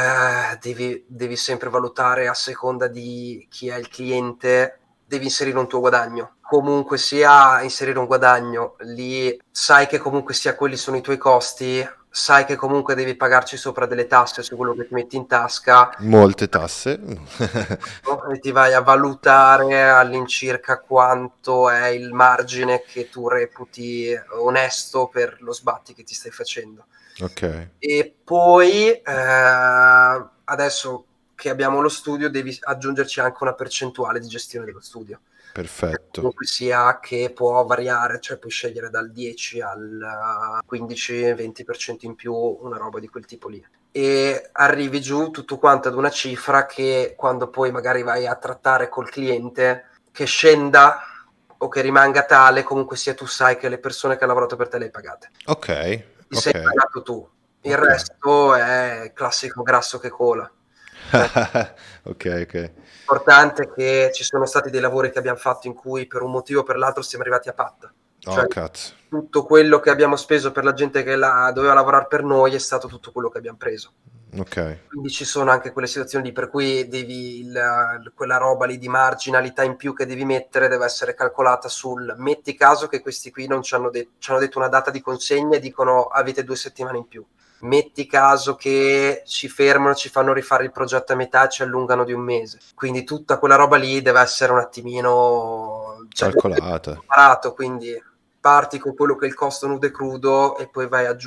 devi sempre valutare a seconda di chi è il cliente, devi inserire un tuo guadagno. Comunque sia, inserire un guadagno, lì sai che comunque sia quelli sono i tuoi costi, sai che comunque devi pagarci sopra delle tasse su quello che ti metti in tasca, Molte tasse. no? E ti vai a valutare all'incirca quanto è il margine che tu reputi onesto per lo sbatti che ti stai facendo. Ok, E poi adesso che abbiamo lo studio devi aggiungerci anche una percentuale di gestione dello studio, perfetto. comunque sia, che può variare, cioè puoi scegliere dal 10 al 15-20% in più, una roba di quel tipo lì, e arrivi giù tutto quanto ad una cifra che quando poi magari vai a trattare col cliente, che scenda o che rimanga tale, comunque sia tu sai che le persone che hanno lavorato per te le hai pagate, Ok, ti sei ok, pagato tu, il ok. resto è classico grasso che cola. Cioè, Ok, ok. importante che ci sono stati dei lavori che abbiamo fatto in cui per un motivo o per l'altro siamo arrivati a patta, Oh, cioè cazzo. tutto quello che abbiamo speso per la gente che doveva lavorare per noi è stato tutto quello che abbiamo preso. Ok, Quindi ci sono anche quelle situazioni lì per cui devi quella roba lì di marginalità in più che devi mettere deve essere calcolata sul metti caso che questi qui non ci hanno detto una data di consegna e dicono avete 2 settimane in più. Metti caso che ci fermano, ci fanno rifare il progetto a metà e ci allungano di un mese. Quindi tutta quella roba lì deve essere un attimino, cioè, calcolata. preparato, quindi parti con quello che è il costo nudo e crudo e poi vai ad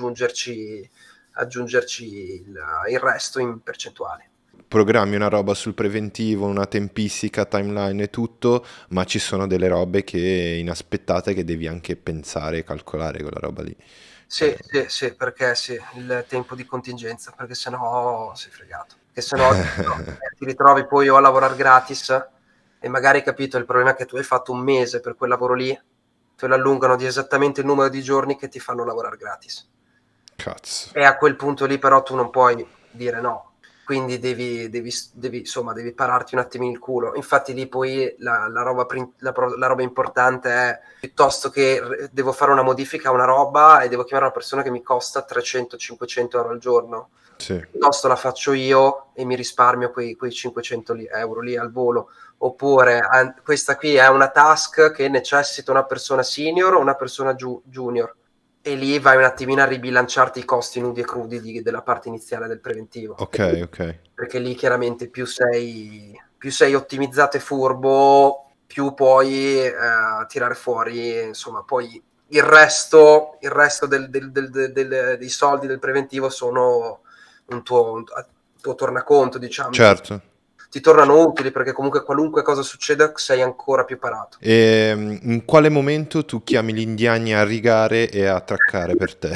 aggiungerci il resto in percentuali. Programmi una roba sul preventivo, una tempistica, timeline e tutto, ma ci sono delle robe che inaspettate che devi anche pensare e calcolare quella roba lì. Sì, sì, sì, perché sì, il tempo di contingenza, perché sennò sei fregato. Che sennò ti ritrovi poi o a lavorare gratis e magari, capito, il problema è che tu hai fatto un mese per quel lavoro lì, te lo allungano di esattamente il numero di giorni che ti fanno lavorare gratis. Cazzo. E a quel punto lì però tu non puoi dire no, quindi insomma, devi pararti un attimino il culo. Infatti lì poi la roba importante è, piuttosto che devo fare una modifica a una roba e devo chiamare una persona che mi costa 300-500 euro al giorno, Sì. piuttosto la faccio io e mi risparmio quei 500 euro lì al volo. Oppure questa qui è una task che necessita una persona senior o una persona junior, e lì vai un attimino a ribilanciarti i costi nudi e crudi della parte iniziale del preventivo, Ok, ok. perché lì chiaramente più sei ottimizzato e furbo, più puoi tirare fuori, insomma, poi il resto dei soldi del preventivo sono un tuo tornaconto, diciamo, Certo. ti tornano utili perché comunque qualunque cosa succeda sei ancora più parato. E in quale momento tu chiami gli indiani a rigare e a traccare per te?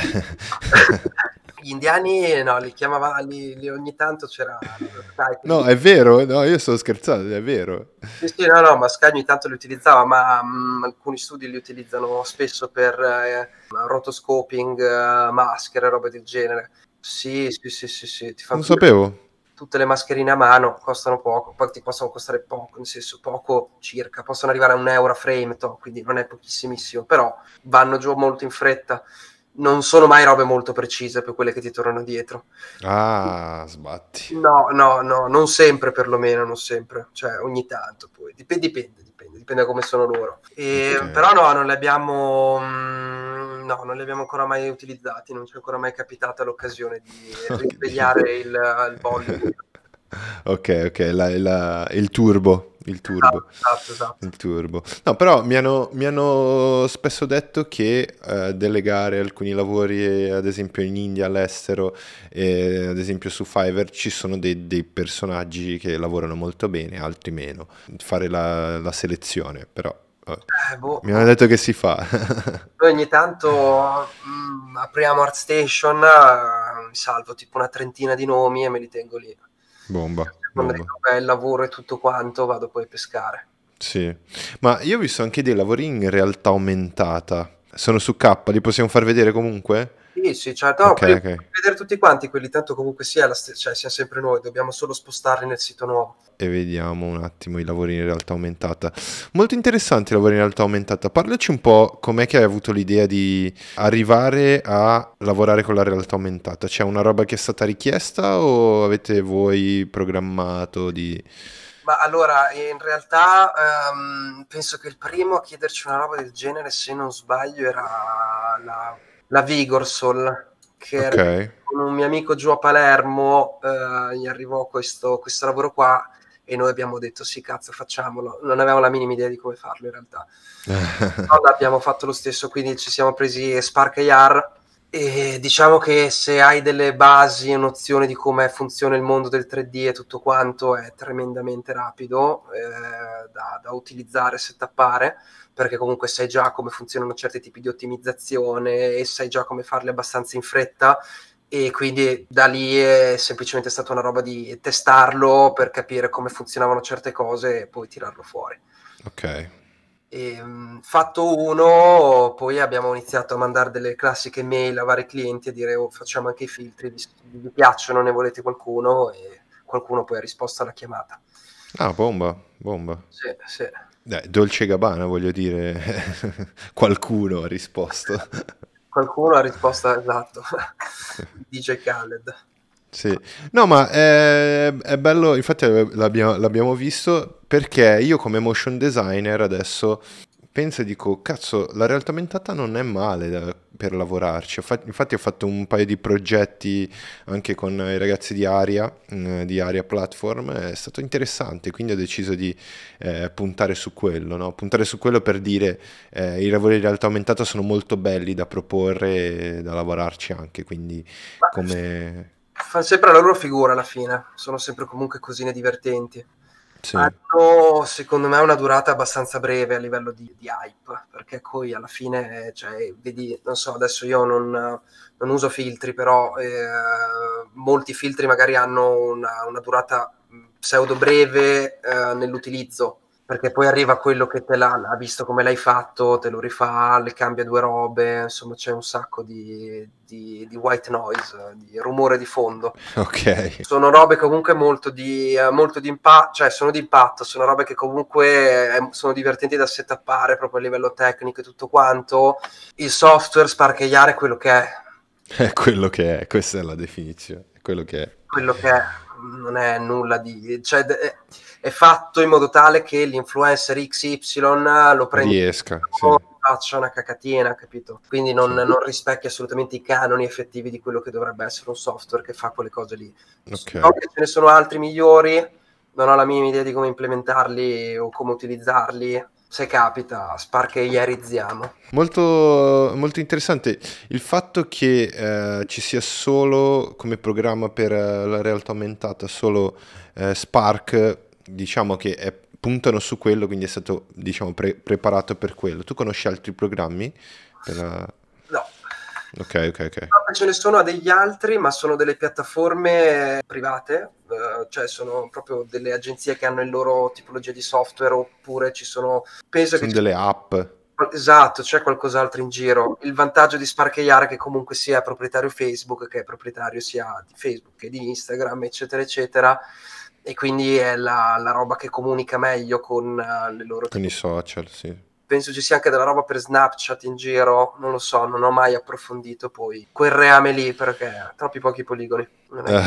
Gli indiani no, li chiamava lì ogni tanto c'era Skype. No, è vero, no, io sto scherzando, è vero. Sì, sì, no, ma Sky ogni tanto li utilizzava, ma alcuni studi li utilizzano spesso per rotoscoping, maschere, robe del genere. Sì, sì, sì, sì, sì, ti fanno Non sapevo. tutte le mascherine a mano, costano poco, poi ti possono costare poco, nel senso poco circa, possono arrivare a €1 a frame, quindi non è pochissimissimo, però vanno giù molto in fretta. Non sono mai robe molto precise per quelle che ti tornano dietro. Ah, sbatti. No, no, no, non sempre perlomeno, non sempre, cioè ogni tanto poi, dipende da come sono loro. Ok. Però no, non li abbiamo, no, non li abbiamo ancora mai utilizzati, non ci è ancora mai capitata l'occasione di Ok. risvegliare il Bollywood. Ok, ok, il turbo, il turbo, Esatto. il turbo. No, però mi hanno spesso detto che delegare alcuni lavori, ad esempio in India, all'estero, e ad esempio su Fiverr, ci sono dei personaggi che lavorano molto bene, altri meno. Fare la selezione, però Boh. mi hanno detto che si fa. Noi ogni tanto apriamo ArtStation, mi salvo tipo una trentina di nomi e me li tengo lì. Bomba, Quando bomba. dico che è il lavoro e tutto quanto, vado poi a pescare. Sì, ma io ho visto anche dei lavori in realtà aumentata. Sono su K, li possiamo far vedere comunque? Sì, sì, cioè, no, Ok, puoi ok. vedere tutti quanti quelli, tanto comunque sia, cioè, siamo sempre noi, dobbiamo solo spostarli nel sito nuovo. E vediamo un attimo i lavori in realtà aumentata. Molto interessanti i lavori in realtà aumentata. Parlaci un po' com'è che hai avuto l'idea di arrivare a lavorare con la realtà aumentata. C'è una roba che è stata richiesta o avete voi programmato di... Ma allora, in realtà penso che il primo a chiederci una roba del genere, se non sbaglio, era la Vigorsol, che Ok. era con un mio amico giù a Palermo, gli arrivò questo lavoro qua e noi abbiamo detto sì, cazzo, facciamolo. Non avevamo la minima idea di come farlo in realtà. Però l'abbiamo fatto lo stesso, quindi ci siamo presi Spark AR e diciamo che se hai delle basi e nozioni di come funziona il mondo del 3D e tutto quanto, è tremendamente rapido da utilizzare, settappare, perché comunque sai già come funzionano certi tipi di ottimizzazione e sai già come farle abbastanza in fretta, e quindi da lì è semplicemente stata una roba di testarlo per capire come funzionavano certe cose e poi tirarlo fuori. Ok. Fatto uno, poi abbiamo iniziato a mandare delle classiche mail a vari clienti a dire: "Oh, facciamo anche i filtri, vi piacciono, ne volete qualcuno?" E qualcuno poi ha risposto alla chiamata. Ah, bomba, bomba. Sì, sì. Dolce Gabbana, voglio dire. Qualcuno ha risposto. Qualcuno ha risposto, esatto. DJ Khaled. Sì, no, ma è bello, infatti l'abbiamo visto perché io come motion designer adesso penso e dico, cazzo, la realtà aumentata non è male per lavorarci. Infatti ho fatto un paio di progetti anche con i ragazzi di Aria Platform, è stato interessante, quindi ho deciso di puntare su quello, no? Puntare su quello per dire i lavori di realtà aumentata sono molto belli da proporre e da lavorarci anche, quindi Ma come... fanno sempre la loro figura alla fine, sono sempre comunque cosine divertenti. Sì, Hanno, secondo me, una durata abbastanza breve a livello di hype, perché poi alla fine, cioè, vedi, non so, adesso io non uso filtri, però molti filtri magari hanno una durata pseudo breve nell'utilizzo, perché poi arriva quello che te l'ha visto come l'hai fatto, te lo rifà, le cambia due robe, insomma c'è un sacco di white noise, di rumore di fondo. ok. Sono robe comunque molto di impatto, cioè sono di impatto, sono robe che comunque sono divertenti da settappare proprio a livello tecnico e tutto quanto. Il software Spark AI è quello che è, È quello che è, questa è la definizione, è quello che è. quello che è, non è nulla di... cioè è fatto in modo tale che l'influencer XY lo prenda, Riesca, sì, faccia una cacatina, capito? Quindi sì. non rispecchia assolutamente i canoni effettivi di quello che dovrebbe essere un software che fa quelle cose lì. Ok. So che ce ne sono altri migliori, non ho la minima idea di come implementarli o come utilizzarli. Se capita, sparcheierizziamo. Molto, molto interessante il fatto che ci sia solo come programma per la realtà aumentata, solo Spark, diciamo che puntano su quello, quindi è stato, diciamo, preparato per quello. Tu conosci altri programmi? Per No. Ok, ok, ok. Ce ne sono degli altri, ma sono delle piattaforme private, cioè sono proprio delle agenzie che hanno il loro tipologia di software, oppure ci sono, penso che Sono delle app. esatto, c'è qualcos'altro in giro. Il vantaggio di Spark AI è che comunque sia proprietario Facebook, che è proprietario sia di Facebook che di Instagram, eccetera, eccetera, e quindi è la roba che comunica meglio con le loro Con i tipo. social, sì. Penso ci sia anche della roba per Snapchat in giro, non lo so, non ho mai approfondito poi quel reame lì perché troppi pochi poligoni. Non è che...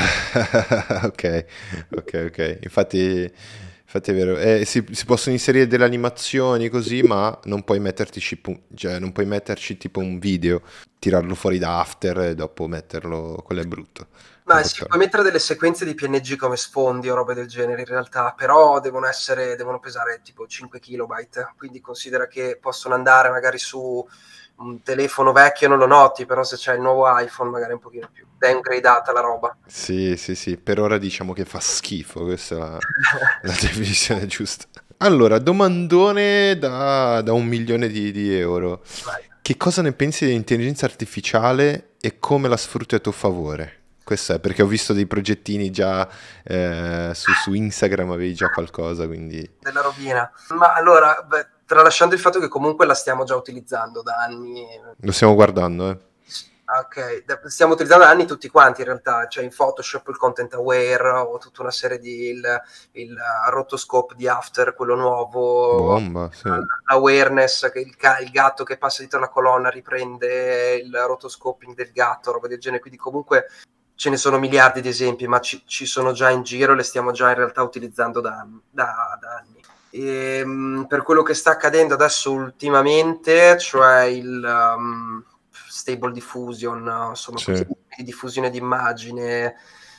Ok, ok, ok. Infatti è vero. Si possono inserire delle animazioni così, ma non puoi cioè, non puoi metterci tipo un video, tirarlo fuori da After e dopo metterlo. Quello è brutto. È Ma si brutto. può mettere delle sequenze di PNG come sfondi o robe del genere in realtà, però devono pesare tipo 5 kilobyte, quindi considera che possono andare magari su un telefono vecchio, non lo noti, però se c'è il nuovo iPhone magari un pochino più downgradata la roba. Sì, sì, sì. Per ora diciamo che fa schifo. Questa è la definizione giusta. Allora, domandone da 1 milione di euro. Vai. Che cosa ne pensi dell'intelligenza artificiale e come la sfrutti a tuo favore? Questo è perché ho visto dei progettini già su Instagram, avevi già qualcosa, quindi... Della robina. Ma allora, beh, tralasciando il fatto che comunque la stiamo già utilizzando da anni. Lo stiamo guardando, eh. Ok, stiamo utilizzando da anni tutti quanti in realtà, cioè in Photoshop il Content Aware o tutta una serie di il rotoscope di After, quello nuovo, Bomba, sì. l'awareness, che il gatto che passa dietro la colonna riprende il rotoscoping del gatto, roba del genere, quindi comunque ce ne sono miliardi di esempi, ma ci sono già in giro, le stiamo già in realtà utilizzando da anni. Per quello che sta accadendo adesso ultimamente, cioè il Stable Diffusion, insomma, Sì. questi di diffusione di immagine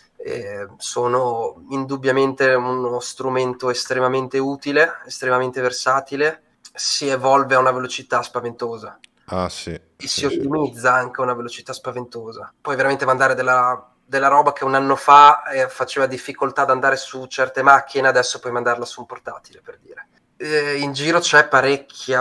sono indubbiamente uno strumento estremamente utile, estremamente versatile, si evolve a una velocità spaventosa. Ah, sì. E Sì, si sì. ottimizza anche a una velocità spaventosa. Puoi veramente mandare della roba che un anno fa faceva difficoltà ad andare su certe macchine, adesso puoi mandarla su un portatile, per dire. In giro c'è parecchia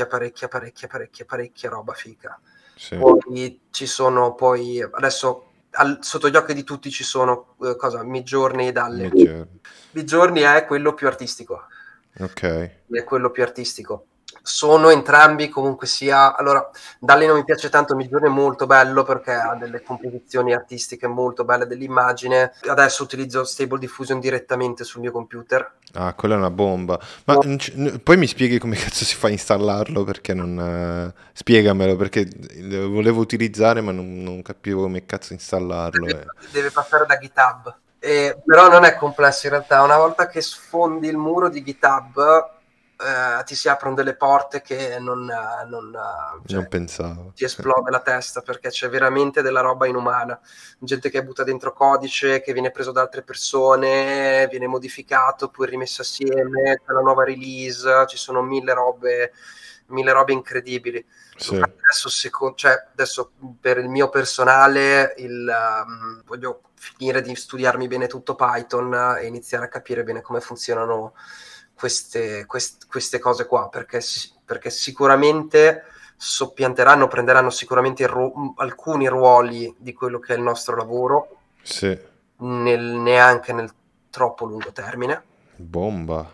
roba figa. Sì. Poi ci sono, poi adesso sotto gli occhi di tutti ci sono Midjourney e Dalle. Midjourney. Midjourney è quello più artistico. Ok. È quello più artistico. Sono entrambi comunque sia. Allora, Dalli non mi piace tanto, Midjourney è molto bello perché ha delle composizioni artistiche molto belle dell'immagine. Adesso utilizzo Stable Diffusion direttamente sul mio computer. Ah, quella è una bomba. Ma poi mi spieghi come cazzo si fa a installarlo? Perché non... spiegamelo, perché lo volevo utilizzare ma non capivo come cazzo installarlo. Deve passare da GitHub. Però non è complesso in realtà. Una volta che sfondi il muro di GitHub, ti si aprono delle porte che Non pensavo. ti esplode la testa, perché c'è veramente della roba inumana. Gente che butta dentro codice, che viene preso da altre persone, viene modificato, poi rimesso assieme, c'è la nuova release, ci sono mille robe incredibili. Sì. Adesso per il mio personale voglio finire di studiarmi bene tutto Python e iniziare a capire bene come funzionano queste cose qua, perché sicuramente prenderanno sicuramente alcuni ruoli di quello che è il nostro lavoro, Sì. neanche nel troppo lungo termine. Bomba.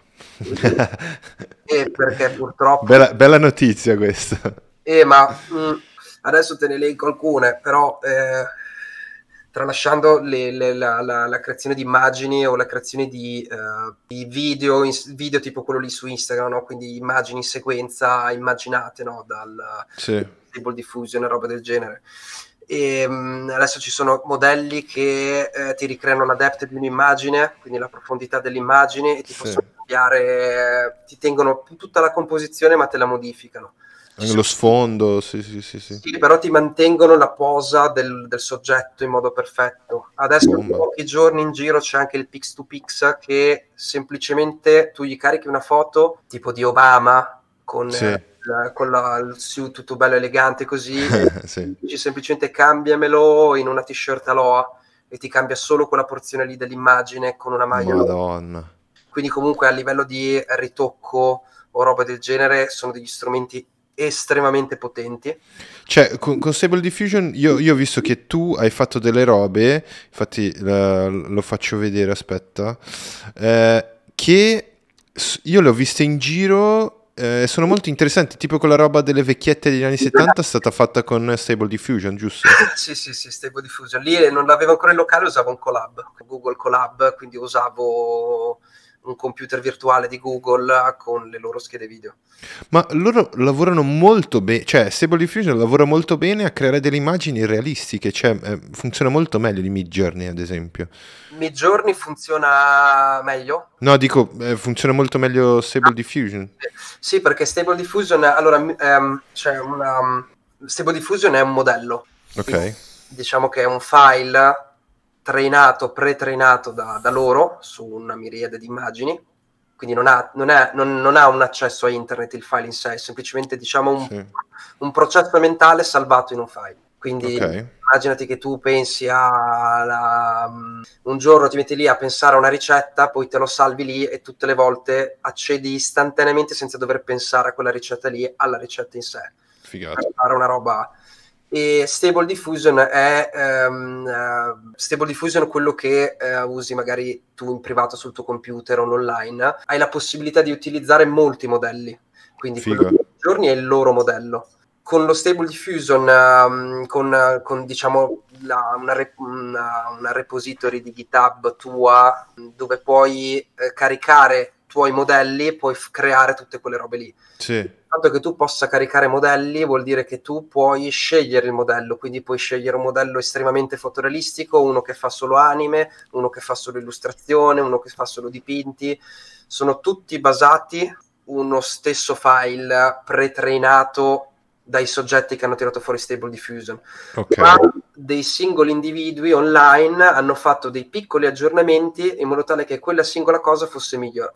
E perché purtroppo Bella notizia questa. ma adesso te ne leggo alcune, però tralasciando la creazione di immagini o la creazione di video tipo quello lì su Instagram, no? Quindi immagini in sequenza immaginate, no? Dal Stable Diffusion e roba del genere. E adesso ci sono modelli che ti ricreano la depth di un'immagine, quindi la profondità dell'immagine, e ti possono cambiare, ti tengono tutta la composizione ma te la modificano. Lo sfondo, sì. Sì, però ti mantengono la posa del soggetto in modo perfetto. Adesso pochi giorni in giro c'è anche il Pix to Pix, che semplicemente tu gli carichi una foto tipo di Obama con il suit tutto bello elegante così, e dici semplicemente cambiamelo in una t-shirt aloha e ti cambia solo quella porzione lì dell'immagine con una maglia. Madonna. Quindi comunque a livello di ritocco o roba del genere sono degli strumenti estremamente potenti. Cioè, con Stable Diffusion io ho visto che tu hai fatto delle robe, infatti lo faccio vedere, aspetta, che io le ho viste in giro, sono molto interessanti, tipo quella roba delle vecchiette degli anni 70 è stata fatta con Stable Diffusion, giusto? Sì, Stable Diffusion. Lì non l'avevo ancora in locale, usavo un Colab, Google Colab, quindi usavo un computer virtuale di Google con le loro schede video. Ma loro lavorano molto bene, cioè Stable Diffusion lavora molto bene a creare delle immagini realistiche, cioè funziona molto meglio di Midjourney, ad esempio. Midjourney funziona meglio? No, dico, funziona molto meglio Stable Diffusion. Sì, perché Stable Diffusion, allora, Stable Diffusion è un modello. Ok. Quindi, diciamo che è un file pre-trainato da loro su una miriade di immagini, quindi non ha un accesso a internet il file in sé, è semplicemente diciamo un processo mentale salvato in un file. Quindi immaginati che tu pensi un giorno ti metti lì a pensare a una ricetta, poi te lo salvi lì e tutte le volte accedi istantaneamente senza dover pensare a quella ricetta lì, alla ricetta in sé. Figata. Per fare una roba E Stable Diffusion è Stable Diffusion quello che usi magari tu in privato sul tuo computer o online. Hai la possibilità di utilizzare molti modelli, quindi quello di giorni è il loro modello. Con lo Stable Diffusion, con diciamo una repository di GitHub tua, dove puoi caricare tuoi modelli, puoi creare tutte quelle robe lì. Sì. Il fatto che tu possa caricare modelli vuol dire che tu puoi scegliere il modello, quindi puoi scegliere un modello estremamente fotorealistico, uno che fa solo anime, uno che fa solo illustrazione, uno che fa solo dipinti. Sono tutti basati uno stesso file pre-trainato dai soggetti che hanno tirato fuori Stable Diffusion. Ma dei singoli individui online hanno fatto dei piccoli aggiornamenti in modo tale che quella singola cosa fosse migliore,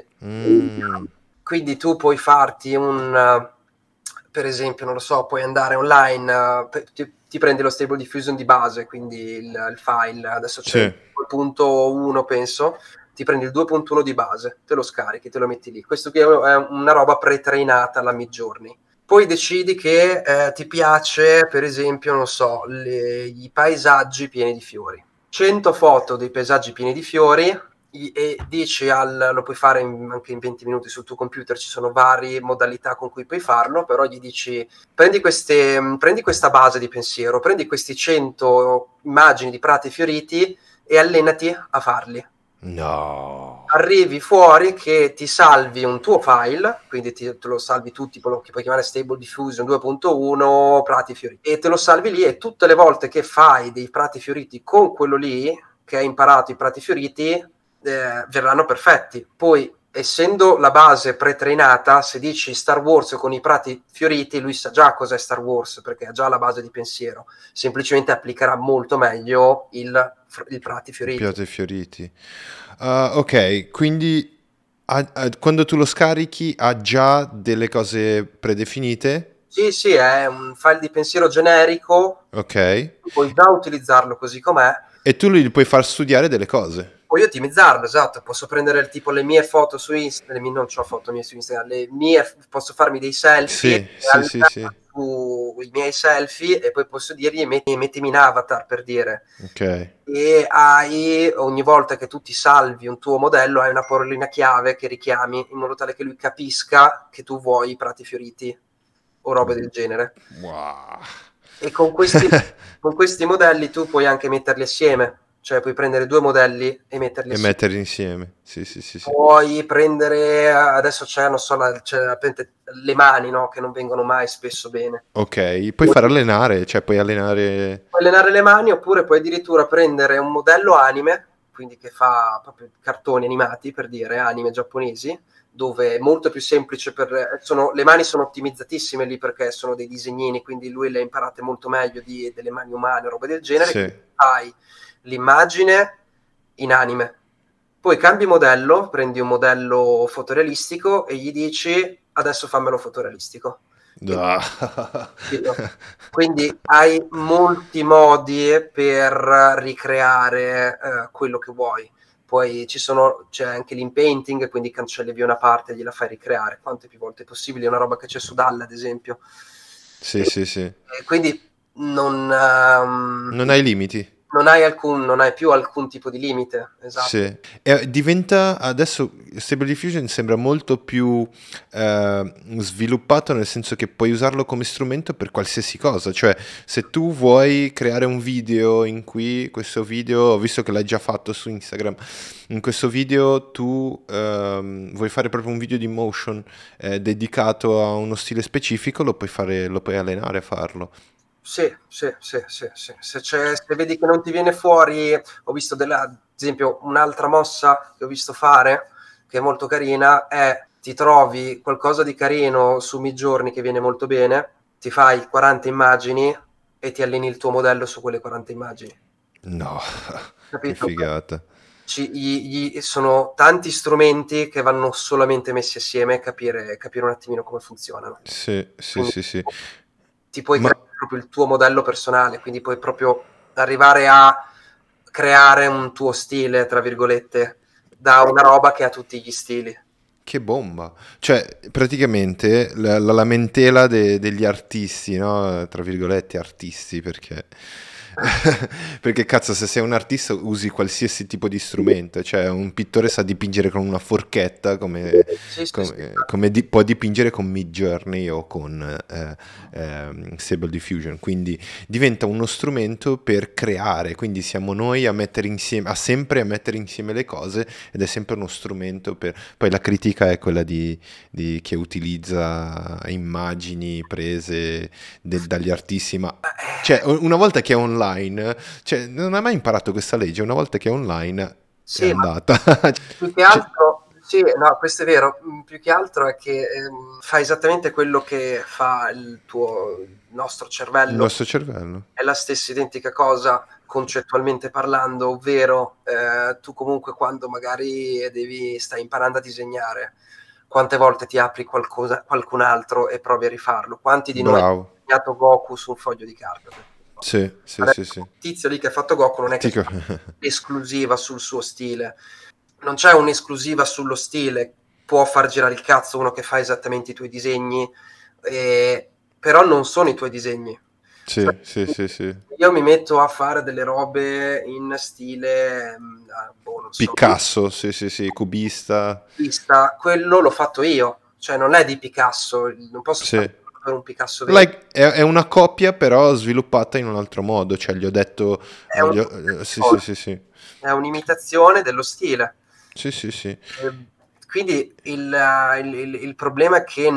quindi tu puoi farti per esempio, non lo so, puoi andare online, ti prendi lo Stable Diffusion di base, quindi il file, adesso c'è il 2.1 penso, ti prendi il 2.1 di base, te lo scarichi, te lo metti lì. Questo qui è una roba pre-trainata alla Midjourney. Poi decidi che ti piace, per esempio, non so, i paesaggi pieni di fiori. 100 foto dei paesaggi pieni di fiori e dici lo puoi fare anche in 20 minuti sul tuo computer, ci sono varie modalità con cui puoi farlo, però gli dici prendi questa base di pensiero, prendi questi 100 immagini di prati fioriti e allenati a farli. No. Arrivi fuori che ti salvi un tuo file, quindi te lo salvi tutti, quello che puoi chiamare Stable Diffusion 2.1 prati fioriti, e te lo salvi lì, e tutte le volte che fai dei prati fioriti con quello lì che hai imparato i prati fioriti verranno perfetti. Poi, essendo la base pre-trainata, se dici Star Wars con i prati fioriti, lui sa già cos'è Star Wars perché ha già la base di pensiero, semplicemente applicherà molto meglio il prati fioriti. Prati fioriti. Ok, quindi quando tu lo scarichi ha già delle cose predefinite? Sì, è un file di pensiero generico. Ok. Puoi già utilizzarlo così com'è. E tu gli puoi far studiare delle cose. Puoi ottimizzarlo, esatto. Posso prendere tipo le mie foto su Instagram, non ho foto mie su Instagram, posso farmi dei selfie, sì. i miei selfie, e poi posso dirgli mettimi in avatar, per dire. Ok. E ogni volta che tu ti salvi un tuo modello hai una parolina chiave che richiami in modo tale che lui capisca che tu vuoi i prati fioriti o robe del genere. Wow. E con questi modelli tu puoi anche metterli assieme, cioè puoi prendere due modelli e metterli assieme. Metterli insieme. Sì. Puoi prendere, adesso c'è le mani, no? Che non vengono mai spesso bene. Ok, puoi far allenare, cioè puoi allenare... Puoi allenare le mani, oppure puoi addirittura prendere un modello anime, quindi che fa proprio cartoni animati, per dire, anime giapponesi, dove è molto più semplice le mani sono ottimizzatissime lì perché sono dei disegnini, quindi lui le ha imparate molto meglio delle mani umane, roba del genere. Sì. Hai l'immagine in anime, poi cambi modello, prendi un modello fotorealistico e gli dici adesso fammelo fotorealistico. Quindi hai molti modi per ricreare quello che vuoi. Poi c'è anche l'inpainting, quindi cancelli via una parte e gliela fai ricreare quante più volte possibile. È una roba che c'è su Dall, ad esempio. Sì. E quindi non hai limiti. Non hai più alcun tipo di limite, esatto. Sì. E diventa adesso Stable Diffusion sembra molto più sviluppato, nel senso che puoi usarlo come strumento per qualsiasi cosa. Cioè, se tu vuoi creare un video in cui questo video, ho visto che l'hai già fatto su Instagram, in questo video tu vuoi fare proprio un video di motion dedicato a uno stile specifico, lo puoi allenare a farlo. Sì. Se vedi che non ti viene fuori, ho visto ad esempio un'altra mossa che ho visto fare, che è molto carina, ti trovi qualcosa di carino su Midjourney che viene molto bene, ti fai 40 immagini e ti alleni il tuo modello su quelle 40 immagini. No, capito? Che figata. Sono tanti strumenti che vanno solamente messi assieme e capire un attimino come funzionano. Sì. Ti puoi creare proprio il tuo modello personale, quindi puoi proprio arrivare a creare un tuo stile, tra virgolette, da una roba che ha tutti gli stili. Che bomba! Cioè, praticamente la lamentela degli artisti, no? Tra virgolette, artisti, perché... perché cazzo, se sei un artista usi qualsiasi tipo di strumento, cioè un pittore sa dipingere con una forchetta Sì, sì, sì. può dipingere con Midjourney o con Stable Diffusion, quindi diventa uno strumento per creare, quindi siamo noi a mettere insieme, a mettere insieme le cose ed è sempre uno strumento per... Poi la critica è quella di chi utilizza immagini prese dagli artisti, ma cioè, una volta che è online, cioè, non hai mai imparato questa legge, una volta che è online è Sì, ma andata. più che Cioè, altro, sì, no, questo è vero, più che altro è che fa esattamente quello che fa il nostro il cervello, nostro cervello. è la stessa identica cosa concettualmente parlando, ovvero tu comunque quando magari stai imparando a disegnare, quante volte ti apri qualcun altro e provi a rifarlo? Quanti di noi hanno Bravo. disegnato Goku su un foglio di carta? Per esempio? Sì, sì, Adesso, sì, sì. il tizio lì che ha fatto Goku non è che Tico- fa esclusiva sul suo stile, non c'è un'esclusiva sullo stile, può far girare il cazzo uno che fa esattamente i tuoi disegni, però non sono i tuoi disegni. Cioè, Sì, sì, sì, sì. io mi metto a fare delle robe in stile, boh, non so, Picasso, sì, sì, sì, cubista. vista, quello l'ho fatto io, cioè non è di Picasso, non posso Sì. fare per un Picasso vero. Like, è una coppia però sviluppata in un altro modo, cioè gli ho detto... È sì, sì, un'imitazione, sì, sì. è un'imitazione dello stile. Sì, sì, sì. Quindi il problema è che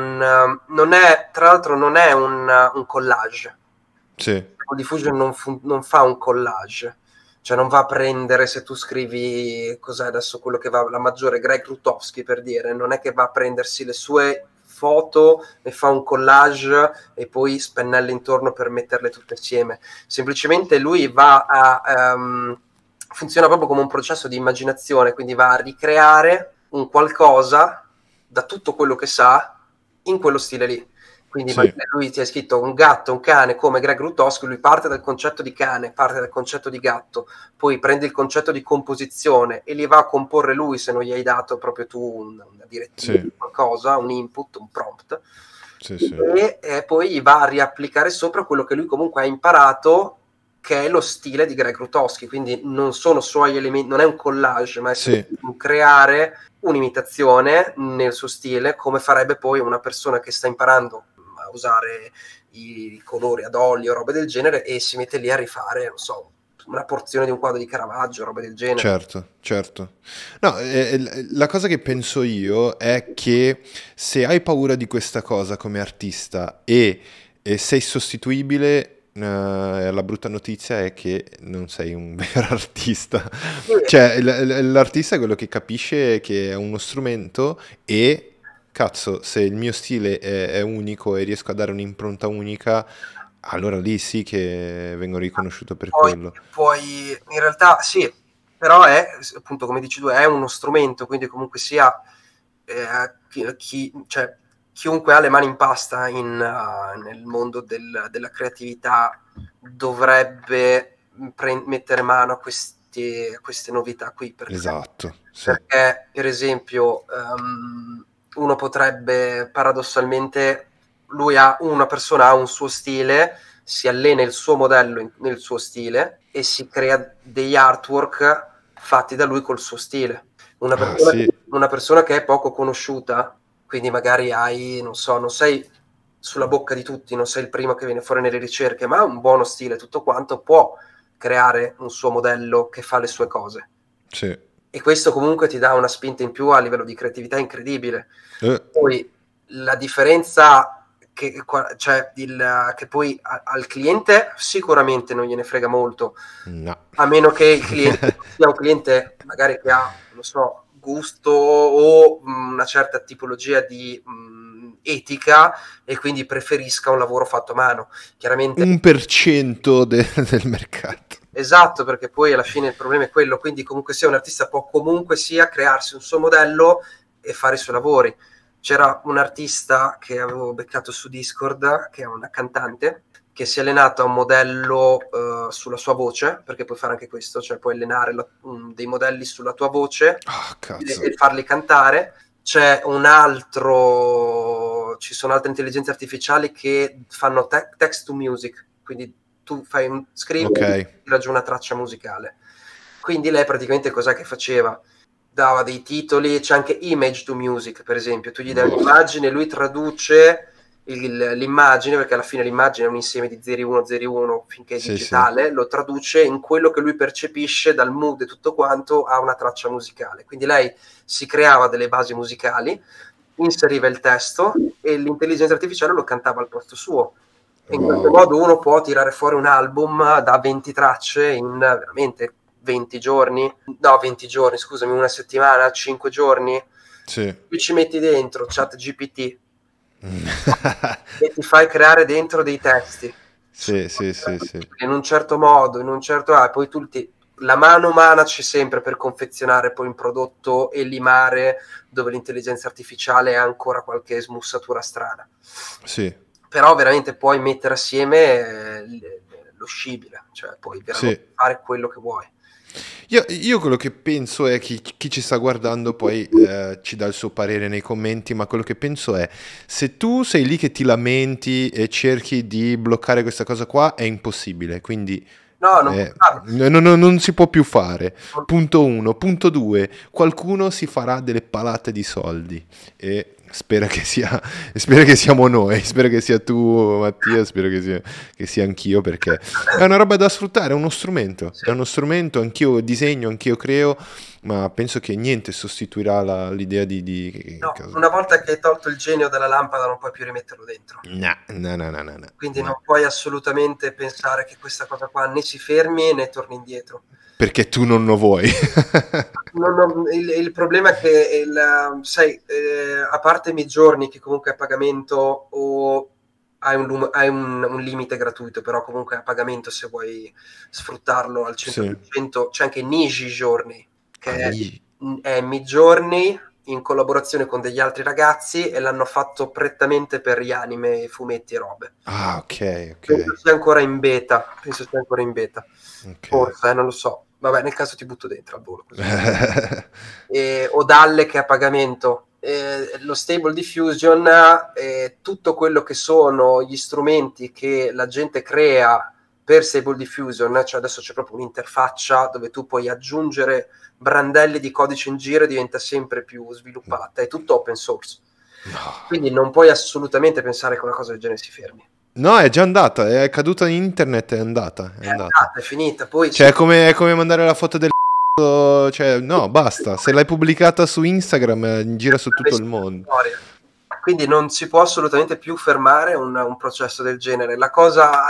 non è, tra l'altro, non è un collage. Sì, Stable Diffusion non fa un collage, cioè non va a prendere, se tu scrivi, cos'è adesso quello che va la maggiore, Greg Rutowski per dire, non è che va a prendersi le sue foto e fa un collage e poi spennella intorno per metterle tutte insieme. Semplicemente lui va a funziona proprio come un processo di immaginazione, quindi va a ricreare un qualcosa da tutto quello che sa in quello stile lì. Quindi sì, magari lui ti ha scritto un gatto, un cane come Greg Rutowski, lui parte dal concetto di cane, parte dal concetto di gatto, poi prende il concetto di composizione e li va a comporre lui se non gli hai dato proprio tu una direttiva, sì, qualcosa, un input, un prompt, sì, sì. e poi va a riapplicare sopra quello che lui comunque ha imparato, che è lo stile di Greg Rutowski, quindi non sono suoi elementi, non è un collage, ma è Sì. un creare un'imitazione nel suo stile, come farebbe poi una persona che sta imparando a usare i colori ad olio, robe del genere, e si mette lì a rifare, non so, una porzione di un quadro di Caravaggio, robe del genere. Certo, certo. No, la cosa che penso io è che se hai paura di questa cosa come artista e sei sostituibile, la brutta notizia è che non sei un vero artista. Cioè, l'artista è quello che capisce che è uno strumento e, cazzo, se il mio stile è unico e riesco a dare un'impronta unica, allora lì sì che vengo riconosciuto per Poi, quello. poi in realtà sì, però è appunto come dici tu, è uno strumento, quindi comunque sia cioè, chiunque ha le mani in pasta nel mondo della creatività dovrebbe mettere mano a queste novità qui, Esatto, sì. perché per esempio uno potrebbe paradossalmente, una persona ha un suo stile, si allena il suo modello nel suo stile e si crea degli artwork fatti da lui col suo stile. Ah, sì, Una persona che è poco conosciuta, quindi magari non so, non sei sulla bocca di tutti, non sei il primo che viene fuori nelle ricerche, ma ha un buono stile, tutto quanto, può creare un suo modello che fa le sue cose. sì. E questo comunque ti dà una spinta in più a livello di creatività incredibile. Eh, Poi la differenza cioè che poi al cliente sicuramente non gliene frega molto, no. a meno che il cliente sia un cliente magari che ha, non so, gusto o una certa tipologia di etica e quindi preferisca un lavoro fatto a mano. Chiaramente 1% del mercato. esatto, perché poi alla fine il problema è quello, quindi comunque sia un artista può comunque sia crearsi un suo modello e fare i suoi lavori. C'era un artista che avevo beccato su Discord, che è una cantante, che si è allenata a un modello sulla sua voce, perché puoi fare anche questo, cioè puoi allenare dei modelli sulla tua voce Ah, e cazzo. farli cantare, c'è ci sono altre intelligenze artificiali che fanno text to music, quindi tu scrivi e ti ragiona una traccia musicale. Quindi lei praticamente cos'è che faceva? Dava dei titoli, c'è anche image to music, per esempio, tu gli dai un'immagine, lui traduce l'immagine, perché alla fine l'immagine è un insieme di 0-1 finché è digitale, lo traduce in quello che lui percepisce dal mood e tutto quanto a una traccia musicale. Quindi lei si creava delle basi musicali, inseriva il testo e l'intelligenza artificiale lo cantava al posto suo. E in questo modo uno può tirare fuori un album da 20 tracce in veramente 20 giorni, scusami, una settimana, 5 giorni. Sì. Tu ci metti dentro ChatGPT e ti fai creare dentro dei testi. Sì. In un certo modo, poi la mano umana c'è sempre per confezionare poi un prodotto e limare dove l'intelligenza artificiale ha ancora qualche smussatura strana. Sì. Però veramente puoi mettere assieme lo scibile, cioè puoi veramente fare quello che vuoi. Io quello che penso è che chi ci sta guardando poi ci dà il suo parere nei commenti, ma quello che penso è, se tu sei lì che ti lamenti e cerchi di bloccare questa cosa qua, è impossibile, quindi non si può più fare. Punto 1. Punto 2, qualcuno si farà delle palate di soldi e spero che siamo noi, spero che sia tu Mattia, spero che sia anch'io, perché è una roba da sfruttare, è uno strumento, anch'io disegno, anch'io creo, ma penso che niente sostituirà l'idea di una volta che hai tolto il genio dalla lampada non puoi più rimetterlo dentro. No. Quindi non puoi assolutamente pensare che questa cosa qua né si fermi né torni indietro. Perché tu non lo vuoi. Il problema è che a parte Midjourney, che comunque è a pagamento, o hai un limite gratuito, però comunque è a pagamento se vuoi sfruttarlo al 100%. C'è anche Nijijourney, che è Midjourney in collaborazione con degli altri ragazzi, e l'hanno fatto prettamente per gli anime, fumetti e robe. Ok. Penso sia ancora in beta. Forse, non lo so. Vabbè, nel caso ti butto dentro al volo. O Dalle, che è a pagamento. Lo Stable Diffusion, tutto quello che sono gli strumenti che la gente crea per Stable Diffusion, cioè adesso c'è proprio un'interfaccia dove tu puoi aggiungere brandelli di codice in giro e diventa sempre più sviluppata, è tutto open source. Quindi non puoi assolutamente pensare che una cosa del genere si fermi. No, è già andata, è caduta in internet, è andata, è finita. Poi cioè, è come mandare la foto del cioè, no, basta. Se l'hai pubblicata su Instagram, gira su tutto il mondo. Quindi non si può assolutamente più fermare un processo del genere. La cosa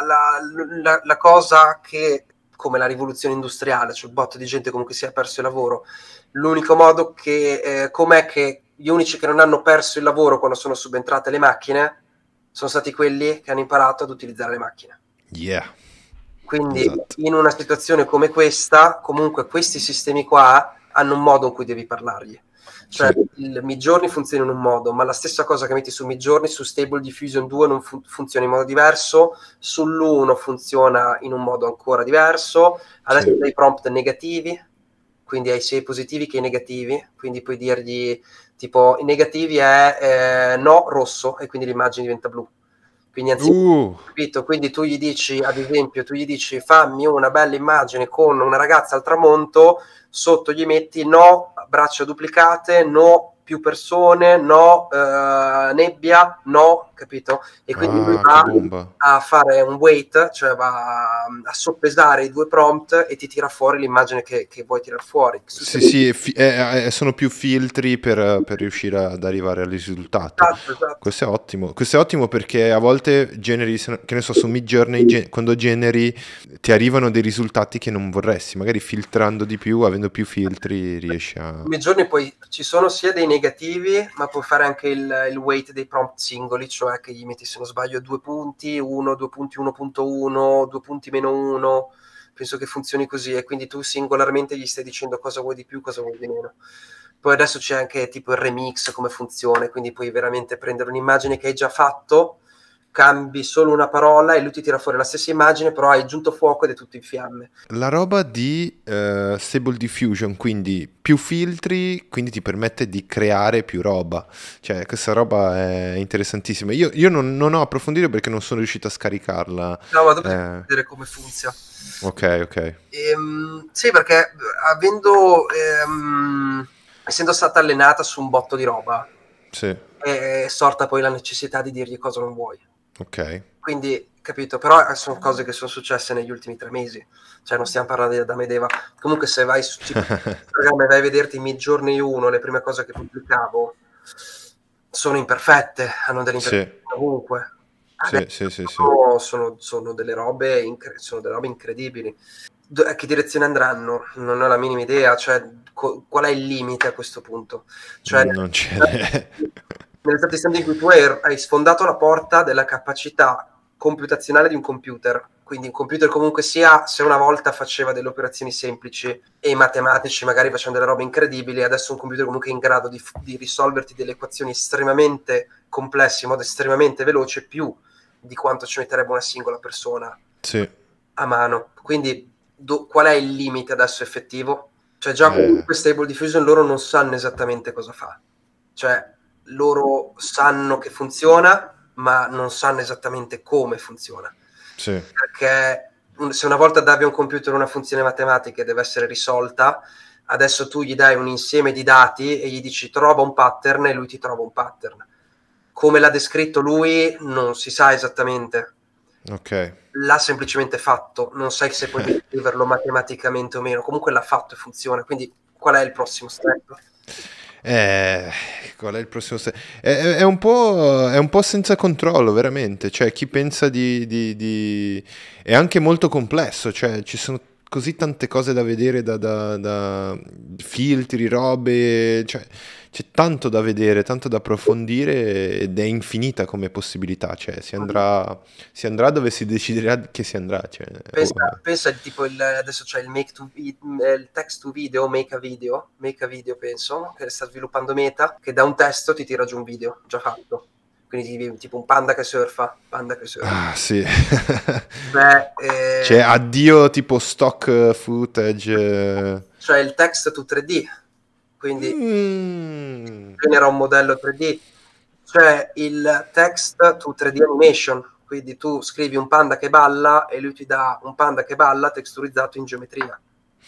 che, come la rivoluzione industriale, cioè il botto di gente comunque si è perso il lavoro, l'unico modo che, com'è che gli unici che non hanno perso il lavoro quando sono subentrate le macchine sono stati quelli che hanno imparato ad utilizzare le macchine. Quindi in una situazione come questa, comunque questi sistemi qua hanno un modo in cui devi parlargli. Cioè il Midjourney funziona in un modo, ma la stessa cosa che metti su Midjourney, su Stable Diffusion 2 non funziona in modo diverso, sull'1 funziona in un modo ancora diverso. Adesso hai prompt negativi, quindi hai sia i positivi che i negativi, quindi puoi dirgli tipo i negativi è no rosso, e quindi l'immagine diventa blu. Quindi capito? Quindi tu gli dici, ad esempio, fammi una bella immagine con una ragazza al tramonto, sotto gli metti no braccia duplicate, no più persone, no nebbia, no, capito? E quindi lui va a fare un weight, cioè va a soppesare i due prompt e ti tira fuori l'immagine che vuoi tirar fuori. Sono più filtri per riuscire ad arrivare al risultato. Esatto. Questo è ottimo perché a volte generi, che ne so, su Midjourney, quando generi ti arrivano dei risultati che non vorresti, magari filtrando di più, avendo più filtri riesci a... Midjourney poi ci sono sia dei negativi, ma puoi fare anche il weight dei prompt singoli, cioè che gli metti, se non sbaglio, 2 punti, 2 punti 1.1, 2 punti meno 1, penso che funzioni così, e quindi tu singolarmente gli stai dicendo cosa vuoi di più, cosa vuoi di meno. Poi adesso c'è anche tipo il remix, come funziona, quindi puoi veramente prendere un'immagine che hai già fatto, cambi solo una parola e lui ti tira fuori la stessa immagine, però hai aggiunto fuoco ed è tutto in fiamme. La roba di Stable Diffusion, quindi più filtri, quindi ti permette di creare più roba. Cioè, questa roba è interessantissima. Io non ho approfondito perché non sono riuscito a scaricarla. No, ma dopo devi vedere come funziona. Ok. Sì, perché essendo stata allenata su un botto di roba, Sì, è sorta poi la necessità di dirgli cosa non vuoi. ok. Quindi, capito, però sono cose che sono successe negli ultimi 3 mesi, cioè non stiamo parlando di Adamo ed Eva. Comunque se vai su Instagram e vai a vederti i miei giorni 1, le prime cose che pubblicavo sono imperfette, hanno delle imperfezioni ovunque. Sì. Sono delle robe incredibili. A che direzione andranno? Non ho la minima idea, cioè qual è il limite a questo punto? Cioè, Non ce n'è. nell'esatto istante in cui tu hai sfondato la porta della capacità computazionale di un computer, quindi un computer comunque sia, se una volta faceva delle operazioni semplici e i matematici magari facevano delle robe incredibili, adesso un computer comunque è in grado di risolverti delle equazioni estremamente complesse in modo estremamente veloce, più di quanto ci metterebbe una singola persona a mano. Quindi qual è il limite adesso effettivo? Cioè già comunque Stable Diffusion loro non sanno esattamente cosa fa, cioè loro sanno che funziona ma non sanno esattamente come funziona, perché se una volta davi a un computer una funzione matematica e deve essere risolta, adesso tu gli dai un insieme di dati e gli dici trova un pattern e lui ti trova un pattern. Come l'ha descritto lui non si sa esattamente. Ok. L'ha semplicemente fatto, non sai se puoi descriverlo matematicamente o meno, comunque l'ha fatto e funziona, quindi qual è il prossimo step? Qual è il prossimo step? È un po' senza controllo, veramente. Cioè, chi pensa è anche molto complesso, cioè ci sono così tante cose da vedere, da filtri, robe, cioè c'è tanto da vedere, tanto da approfondire ed è infinita come possibilità, cioè si andrà dove si deciderà che si andrà. Cioè, pensa tipo adesso c'è il text to video, make a video penso, che sta sviluppando Meta, che da un testo ti tira giù un video già fatto. Quindi tipo un panda che surfa. Ah, sì. Beh, cioè, addio tipo stock footage. Cioè il text to 3D, quindi genera un modello 3D. Cioè il text to 3D animation, quindi tu scrivi un panda che balla e lui ti dà un panda che balla texturizzato in geometria.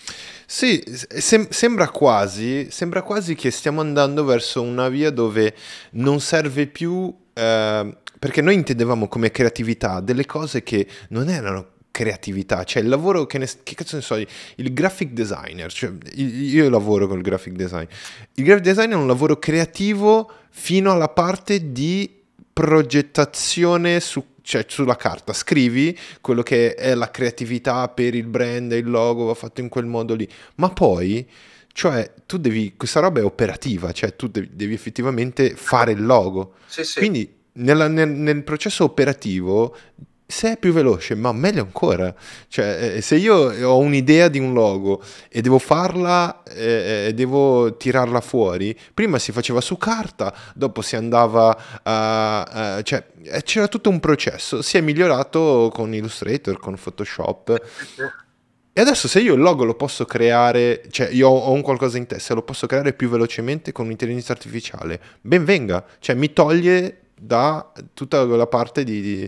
Sì, sembra quasi che stiamo andando verso una via dove non serve più, perché noi intendevamo come creatività delle cose che non erano creatività, cioè il lavoro che cazzo ne so, il graphic designer, cioè io lavoro col graphic design. Il graphic design è un lavoro creativo fino alla parte di progettazione cioè sulla carta, scrivi quello che è la creatività per il brand, il logo va fatto in quel modo lì, ma poi, cioè, questa roba è operativa, cioè tu devi effettivamente fare il logo. Sì. Quindi nel processo operativo, se è più veloce, ma meglio ancora. Cioè, se io ho un'idea di un logo e devo farla e devo tirarla fuori, prima si faceva su carta, dopo si andava cioè, c'era tutto un processo. Si è migliorato con Illustrator, con Photoshop. E adesso se io il logo lo posso creare, cioè io ho un qualcosa in testa, lo posso creare più velocemente con un'intelligenza artificiale, ben venga. Cioè mi toglie da tutta la parte di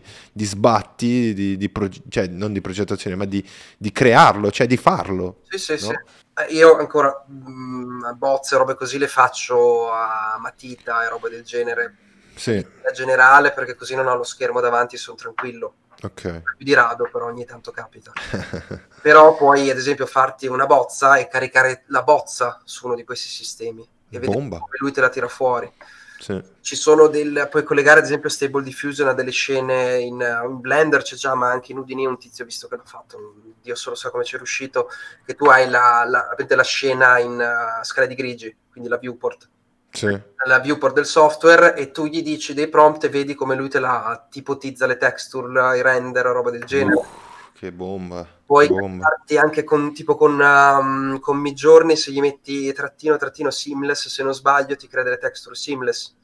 sbatti, cioè non di progettazione, ma di crearlo, cioè di farlo. Sì. No? Io ancora bozze, robe così le faccio a matita e robe del genere. Sì. In generale, perché così non ho lo schermo davanti e sono tranquillo. Ok. Più di rado, però ogni tanto capita. Però puoi, ad esempio, farti una bozza e caricare la bozza su uno di questi sistemi e vedere come lui te la tira fuori. Sì. Ci sono puoi collegare ad esempio Stable Diffusion a delle scene in Blender, c'è già, ma anche in Houdini un tizio visto che l'ha fatto, Dio solo sa come c'è riuscito, che tu hai la scena in scala di grigi, quindi la viewport. Sì. La viewport del software, e tu gli dici dei prompt e vedi come lui te la tipotizza le texture, i render, roba del genere. Che bomba. Puoi farti anche con Midjourney, se gli metti trattino seamless, se non sbaglio ti crea delle texture seamless.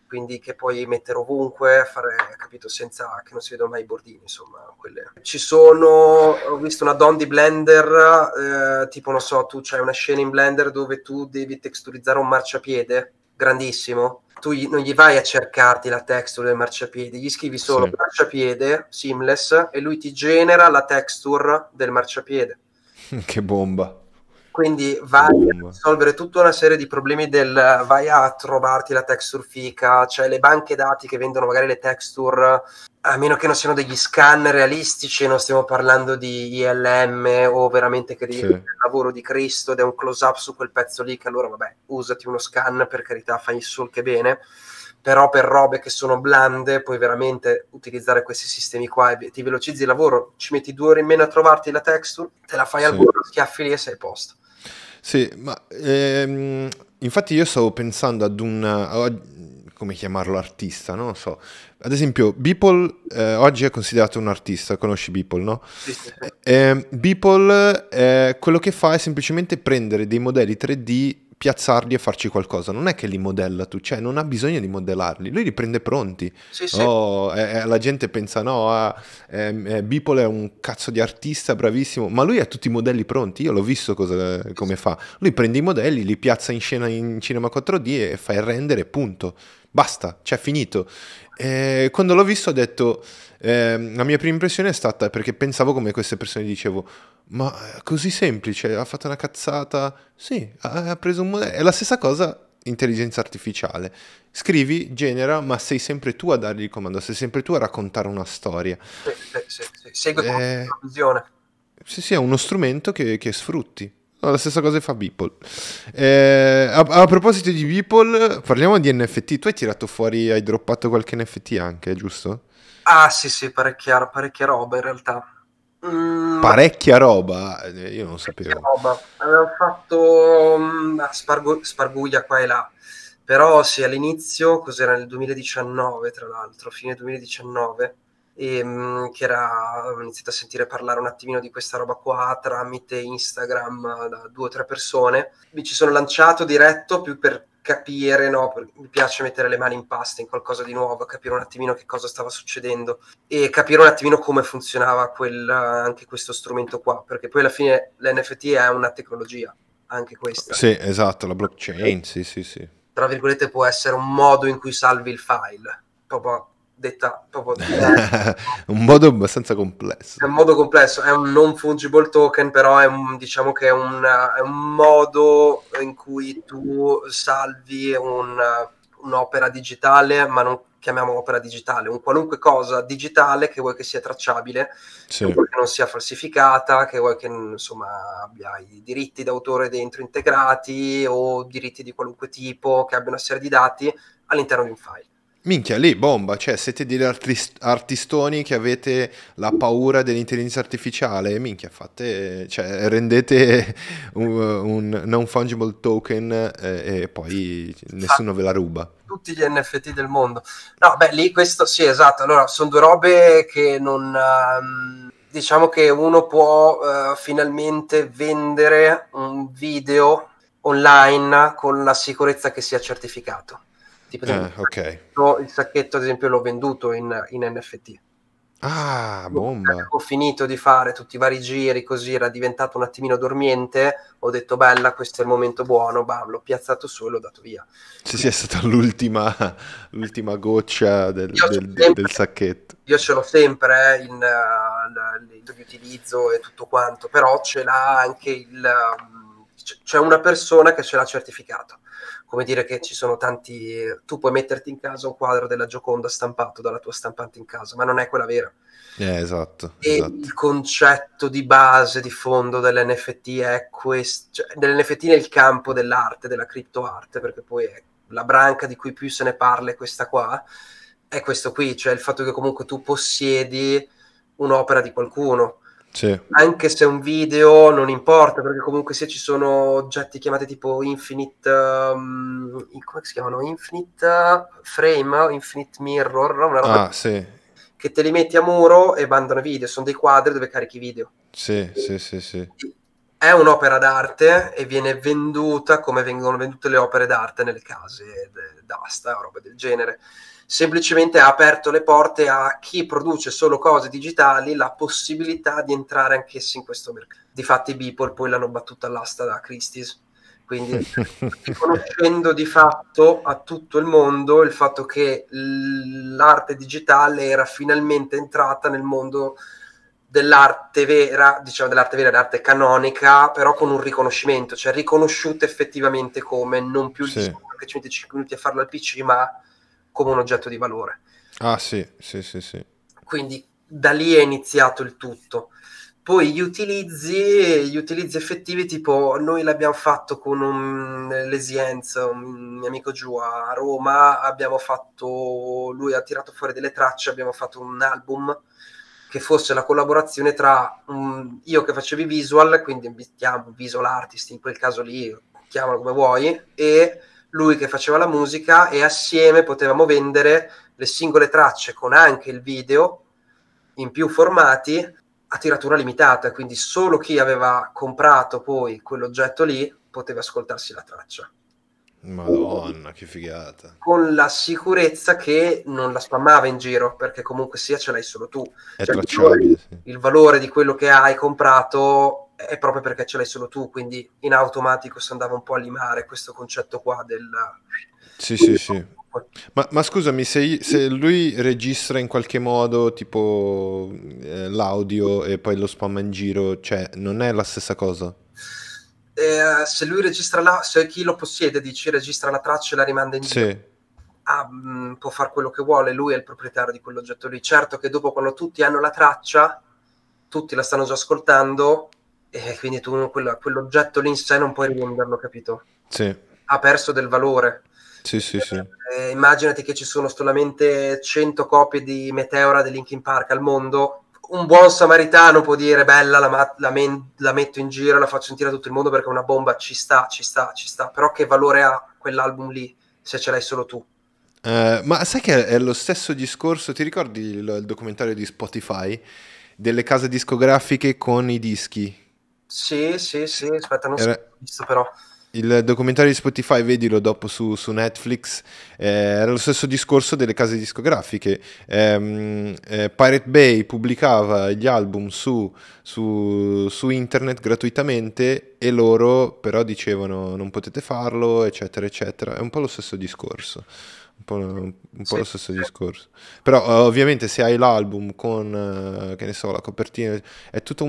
quindi che puoi mettere ovunque, fare, capito, senza che non si vedono mai i bordini, insomma, quelle. Ci sono, ho visto una DOM di Blender, tipo, non so, tu c'hai una scena in Blender dove tu devi texturizzare un marciapiede grandissimo, tu non gli vai a cercarti la texture del marciapiede, gli scrivi solo Sì. marciapiede, seamless, e lui ti genera la texture del marciapiede. Che bomba. Quindi Che vai a bomba. risolvere tutta una serie di problemi vai a trovarti la texture fica, cioè le banche dati che vendono magari le texture, a meno che non siano degli scan realistici, non stiamo parlando di ILM o veramente che devi Sì. fare il lavoro di Cristo ed è un close up su quel pezzo lì, che allora vabbè, usati uno scan, per carità, fai il sol che bene, però per robe che sono blande puoi veramente utilizzare questi sistemi qua e ti velocizzi il lavoro, ci metti 2 ore in meno a trovarti la texture, te la fai al Sì. volo, schiaffi lì e sei a posto. Sì, ma infatti io stavo pensando ad come chiamarlo, artista, non lo so. Ad esempio, Beeple oggi è considerato un artista, conosci Beeple, no? Sì, sì, sì. Beeple quello che fa è semplicemente prendere dei modelli 3D, piazzarli e farci qualcosa. Non è che li modella tu, cioè non ha bisogno di modellarli, lui li prende pronti. Sì, sì. Oh, la gente pensa, no, Beeple è un cazzo di artista bravissimo, ma lui ha tutti i modelli pronti, io l'ho visto come fa. Lui prende i modelli, li piazza in scena in Cinema 4D e fa il render e punto. Basta, cioè finito. Quando l'ho visto ho detto, la mia prima impressione è stata, perché pensavo come queste persone, dicevo, ma è così semplice, ha fatto una cazzata, sì, ha preso un modello, è la stessa cosa intelligenza artificiale, scrivi, genera, ma sei sempre tu a dargli il comando, sei sempre tu a raccontare una storia. Sì, sì, sì, sì. Segue con Eh, visione. sì, sì, è uno strumento che sfrutti. No, la stessa cosa fa Beeple. A proposito di Beeple, parliamo di NFT. Tu hai tirato fuori, hai droppato qualche NFT anche, giusto? Ah, sì, sì, parecchia roba in realtà. Parecchia roba, io non Parecchia sapevo. roba. Avevamo fatto sparguglia qua e là. Però sì, all'inizio, cos'era nel 2019, tra l'altro, fine 2019, che ho iniziato a sentire parlare un attimino di questa roba qua tramite Instagram da 2 o 3 persone. Mi ci sono lanciato diretto più per capire, no? Mi piace mettere le mani in pasta in qualcosa di nuovo, capire un attimino che cosa stava succedendo e capire un attimino come funzionava anche questo strumento qua, perché poi alla fine l'NFT è una tecnologia, anche questa. Sì, esatto, la blockchain, sì, sì, sì. Tra virgolette può essere un modo in cui salvi il file, proprio detta, proprio Un modo abbastanza complesso. è un modo complesso, è un non fungible token, però diciamo che è un modo in cui tu salvi un'opera digitale, ma non chiamiamo opera digitale, un qualunque cosa digitale che vuoi che sia tracciabile, Sì. che vuoi che non sia falsificata, che vuoi che insomma abbia i diritti d'autore dentro integrati o diritti di qualunque tipo, che abbia una serie di dati all'interno di un file. Minchia, lì bomba, cioè siete degli artistoni che avete la paura dell'intelligenza artificiale, minchia, fate, cioè rendete un non fungible token e poi nessuno ve la ruba. Tutti gli NFT del mondo. No, beh, lì questo sì, esatto. Allora, sono 2 robe che non diciamo che uno può finalmente vendere un video online con la sicurezza che sia certificato. Tipo Ok. il sacchetto, ad esempio, l'ho venduto in NFT. Ah, bomba. Ho finito di fare tutti i vari giri, così era diventato un attimino dormiente, ho detto bella, questo è il momento buono, bam, l'ho piazzato su e l'ho dato via. Sì, sì, è stata l'ultima goccia del sacchetto. Io ce l'ho sempre di utilizzo e tutto quanto, però ce l'ha anche c'è una persona che ce l'ha certificato. Come dire che ci sono tanti, tu puoi metterti in casa un quadro della Gioconda stampato dalla tua stampante in casa, ma non è quella vera. Esatto, E esatto. il concetto di base, di fondo dell'NFT è questo, cioè, dell'NFT nel campo dell'arte, della criptoarte, perché poi è la branca di cui più se ne parla è questa qua, è questo qui, cioè il fatto che comunque tu possiedi un'opera di qualcuno. Sì. Anche se un video non importa, perché comunque se ci sono oggetti chiamati tipo Infinite, come si chiamano? Infinite Frame, Infinite Mirror, una roba Ah, sì. che te li metti a muro e mandano video, sono dei quadri dove carichi video. Sì, sì, sì, sì. è un'opera d'arte e viene venduta come vengono vendute le opere d'arte nelle case d'asta o roba del genere. Semplicemente ha aperto le porte a chi produce solo cose digitali la possibilità di entrare anch'essi in questo mercato. Difatti Beeple poi l'hanno battuta all'asta da Christie's, quindi riconoscendo di fatto a tutto il mondo il fatto che l'arte digitale era finalmente entrata nel mondo dell'arte vera, diciamo dell'arte vera, dell'arte canonica, però con un riconoscimento, cioè riconosciuta effettivamente come non più il Sì. disco che ci metti 5 minuti a farlo al PC, ma come un oggetto di valore. Ah sì, sì, sì, sì. Quindi da lì è iniziato il tutto. Poi gli utilizzi effettivi, tipo noi l'abbiamo fatto con l'Esienz, un mio amico giù a Roma, abbiamo fatto, lui ha tirato fuori delle tracce, abbiamo fatto un album che fosse la collaborazione tra io che facevo i visual, quindi mettiamo visual artist, in quel caso lì, chiamalo come vuoi, e lui che faceva la musica, e assieme potevamo vendere le singole tracce con anche il video in più formati a tiratura limitata, quindi solo chi aveva comprato poi quell'oggetto lì poteva ascoltarsi la traccia. Madonna, che figata. Con la sicurezza che non la spammava in giro, perché comunque sia ce l'hai solo tu. È Cioè, tracciabile, sì. il valore di quello che hai comprato è proprio perché ce l'hai solo tu, quindi in automatico si andava un po' a limare questo concetto qua del... Sì, sì, sì. Ma scusami, se lui registra in qualche modo tipo l'audio e poi lo spamma in giro, cioè non è la stessa cosa? Se lui registra se chi lo possiede, dici, registra la traccia e la rimanda in giro, Sì, può fare quello che vuole, lui è il proprietario di quell'oggetto lì. Certo che dopo, quando tutti hanno la traccia, tutti la stanno già ascoltando, e quindi tu quell'oggetto lì in sé non puoi rivenderlo, capito? sì, Ha perso del valore. sì, sì, sì. Immaginati che ci sono solamente 100 copie di Meteora di Linkin Park al mondo. Un buon samaritano può dire bella, la metto in giro, la faccio sentire a tutto il mondo perché una bomba ci sta, ci sta, ci sta. Però che valore ha quell'album lì se ce l'hai solo tu? Ma sai che è lo stesso discorso? Ti ricordi il documentario di Spotify delle case discografiche con i dischi? Sì, sì, sì, aspetta, non so, Era, ho visto però. il documentario di Spotify, vedilo dopo su Netflix, era lo stesso discorso delle case discografiche. Pirate Bay pubblicava gli album su internet gratuitamente e loro però dicevano non potete farlo, eccetera, eccetera. È un po' lo stesso discorso. Un po' Sì, lo stesso sì. discorso. Però ovviamente se hai l'album con, che ne so, la copertina, è tutto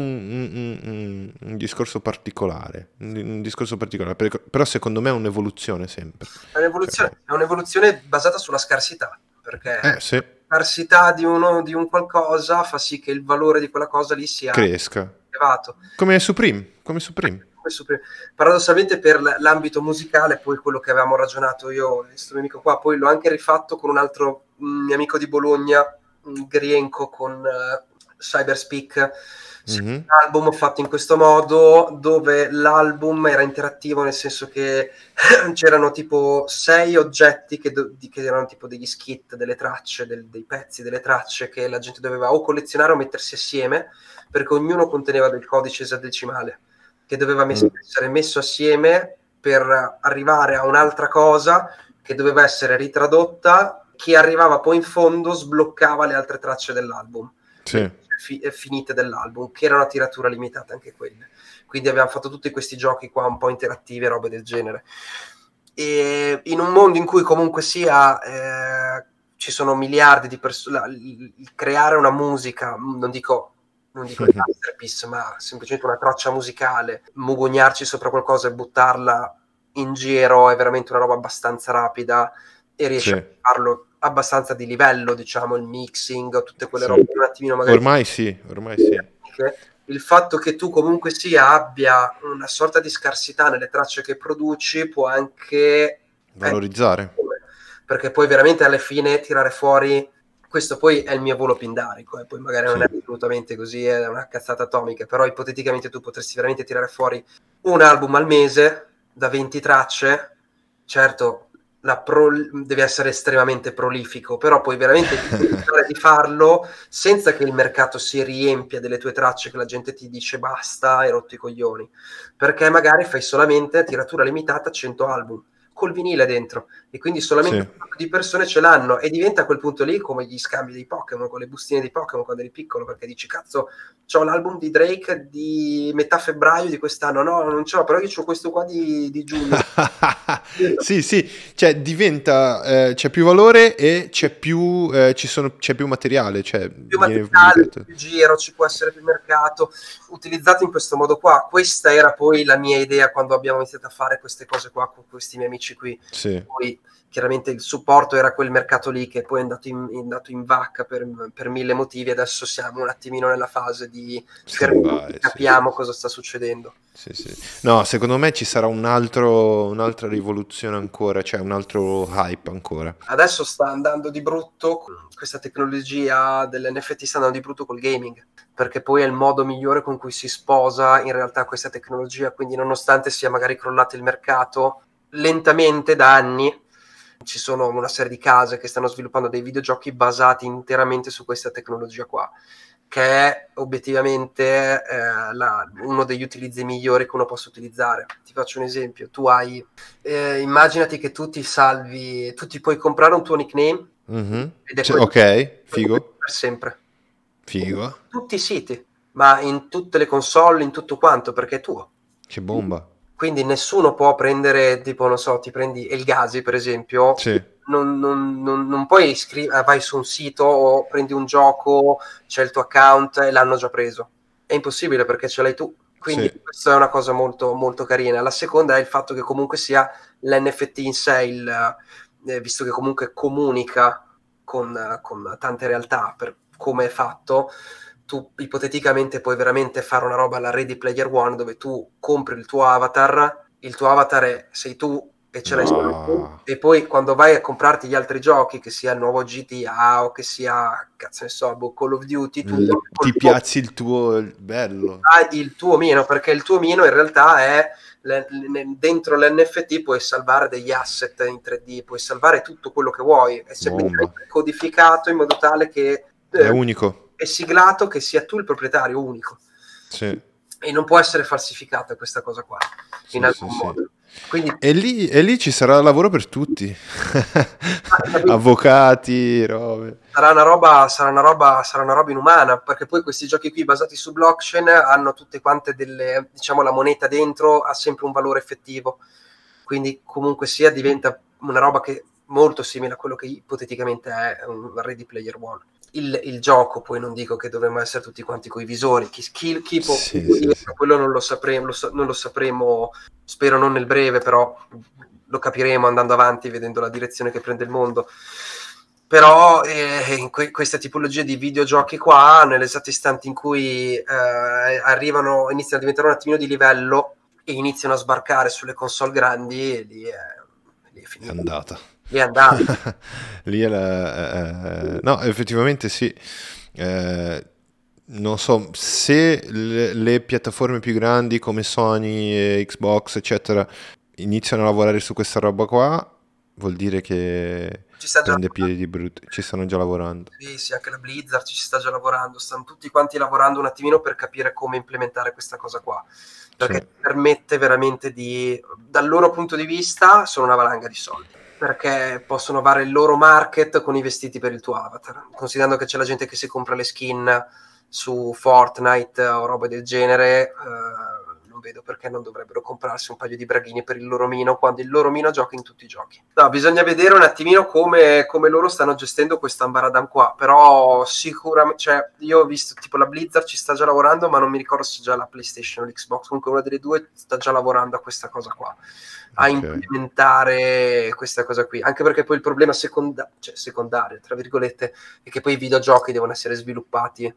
un discorso particolare. Un discorso particolare. Però secondo me è un'evoluzione sempre. Cioè, È un'evoluzione basata sulla scarsità, perché la sì, scarsità di un qualcosa fa sì che il valore di quella cosa lì sia cresca. elevato. Come Supreme, come Supreme. Questo paradossalmente per l'ambito musicale, poi quello che avevamo ragionato io e questo mio amico qua, poi l'ho anche rifatto con un altro mio amico di Bologna, Grienco, con Cyberspeak. Mhm. Un album fatto in questo modo, dove l'album era interattivo, nel senso che c'erano tipo 6 oggetti che erano tipo degli skit, delle tracce, dei pezzi, delle tracce che la gente doveva o collezionare o mettersi assieme, perché ognuno conteneva del codice esadecimale che doveva essere messo assieme per arrivare a un'altra cosa che doveva essere ritradotta. Chi arrivava poi in fondo sbloccava le altre tracce dell'album, Sì. finite dell'album, che erano a tiratura limitata anche quelle. Quindi abbiamo fatto tutti questi giochi qua un po' interattivi e robe del genere. E in un mondo in cui comunque sia ci sono miliardi di persone, creare una musica, non dico il masterpiece, ma semplicemente una traccia musicale, mugugnarci sopra qualcosa e buttarla in giro è veramente una roba abbastanza rapida e riesce a Sì. farlo abbastanza di livello, diciamo, il mixing, tutte quelle robe un attimino magari Ormai sì, ormai sì. il fatto che tu comunque sia abbia una sorta di scarsità nelle tracce che produci può anche Valorizzare. perché poi veramente alla fine tirare fuori, questo poi è il mio volo pindarico, poi magari non Sì. è assolutamente così, è una cazzata atomica, però ipoteticamente tu potresti veramente tirare fuori un album al mese da 20 tracce. Certo, deve essere estremamente prolifico, però puoi veramente pensare di farlo senza che il mercato si riempia delle tue tracce, che la gente ti dice basta, hai rotto i coglioni, perché magari fai solamente tiratura limitata 100 album col vinile dentro, e quindi solamente Sì. un sacco di persone ce l'hanno, e diventa a quel punto lì come gli scambi dei Pokémon, con le bustine dei Pokémon quando eri piccolo, perché dici cazzo, c'ho l'album di Drake di metà febbraio di quest'anno, no, non ce l'ho, però io c'ho questo qua di giugno. Sì, sì, cioè diventa, c'è più valore e c'è più, c'è più materiale, cioè Più viene materiale, pubblicato. più giro, ci può essere più mercato, utilizzato in questo modo qua. Questa era poi la mia idea quando abbiamo iniziato a fare queste cose qua con questi miei amici qui. Sì. Poi chiaramente il supporto era quel mercato lì che poi è andato in vacca per mille motivi. Adesso siamo un attimino nella fase di Stand-by, sì, capiamo cosa sta succedendo. sì, sì. No, secondo me ci sarà un'altra rivoluzione ancora, cioè un altro hype ancora. Adesso sta andando di brutto, questa tecnologia dell'NFT sta andando di brutto col gaming, perché poi è il modo migliore con cui si sposa in realtà questa tecnologia, quindi nonostante sia magari crollato il mercato, lentamente da anni ci sono una serie di case che stanno sviluppando dei videogiochi basati interamente su questa tecnologia qua, che è obiettivamente uno degli utilizzi migliori che uno possa utilizzare. Ti faccio un esempio: tu hai immaginati che tu ti salvi, tu ti puoi comprare un tuo nickname ed è Cioè, quello ok, per figo, sempre. figo, Tutti i siti, ma in tutte le console, in tutto quanto, perché è tuo. che bomba. Quindi nessuno può prendere, tipo, non so, ti prendi Elgazi per esempio, Sì, non puoi vai su un sito o prendi un gioco, c'è il tuo account e l'hanno già preso. È impossibile perché ce l'hai tu. Quindi sì, questa è una cosa molto, molto carina. La seconda è il fatto che comunque sia l'NFT in sé, visto che comunque comunica con tante realtà per come è fatto, tu ipoteticamente puoi veramente fare una roba alla Ready Player One, dove tu compri il tuo avatar sei tu e ce l'hai solo tu, no, e poi quando vai a comprarti gli altri giochi, che sia il nuovo GTA o che sia, cazzo ne so, Call of Duty, tu col ti tuo piazzi il tuo bello. hai il tuo mino, perché il tuo mino in realtà è dentro l'NFT puoi salvare degli asset in 3D, puoi salvare tutto quello che vuoi, è Bomba, semplicemente codificato in modo tale che è unico. è siglato, che sia tu il proprietario unico, Sì, e non può essere falsificata questa cosa qua in sì, sì, alcun sì. modo. Quindi E lì ci sarà lavoro per tutti. capito? Avvocati, robe. Sarà una roba inumana, perché poi questi giochi qui basati su blockchain hanno tutte quante diciamo, la moneta dentro ha sempre un valore effettivo, quindi comunque sia diventa una roba che molto simile a quello che ipoteticamente è un Ready Player One. Il gioco, poi non dico che dovremmo essere tutti quanti coi visori, chi può Sì, sì, sì. quello non lo sapremo, non lo sapremo, spero non nel breve, però lo capiremo andando avanti, vedendo la direzione che prende il mondo. Però in questa tipologia di videogiochi qua, nell'esatto istante in cui iniziano a diventare un attimino di livello e iniziano a sbarcare sulle console grandi, lì è È finita. andata. Lì è andata. Lì è no, effettivamente sì. Non so, se le piattaforme più grandi come Sony, Xbox, eccetera, iniziano a lavorare su questa roba qua, vuol dire che Ci sta già prende piedi di brutto. Ci stanno già lavorando. sì, sì, anche la Blizzard ci sta già lavorando, stanno tutti quanti lavorando un attimino per capire come implementare questa cosa qua, Sì. perché permette veramente dal loro punto di vista, sono una valanga di soldi, perché possono fare il loro market con i vestiti per il tuo avatar, considerando che c'è la gente che si compra le skin su Fortnite o roba del genere, non vedo perché non dovrebbero comprarsi un paio di braghini per il loro mino quando il loro mino gioca in tutti i giochi. No, bisogna vedere un attimino come loro stanno gestendo questo ambaradam qua, però sicuramente, cioè, io ho visto tipo la Blizzard ci sta già lavorando, ma non mi ricordo se già la PlayStation o l'Xbox, comunque una delle due sta già lavorando a questa cosa qua, a implementare questa cosa qui, anche perché poi il problema secondario, tra virgolette, è che poi i videogiochi devono essere sviluppati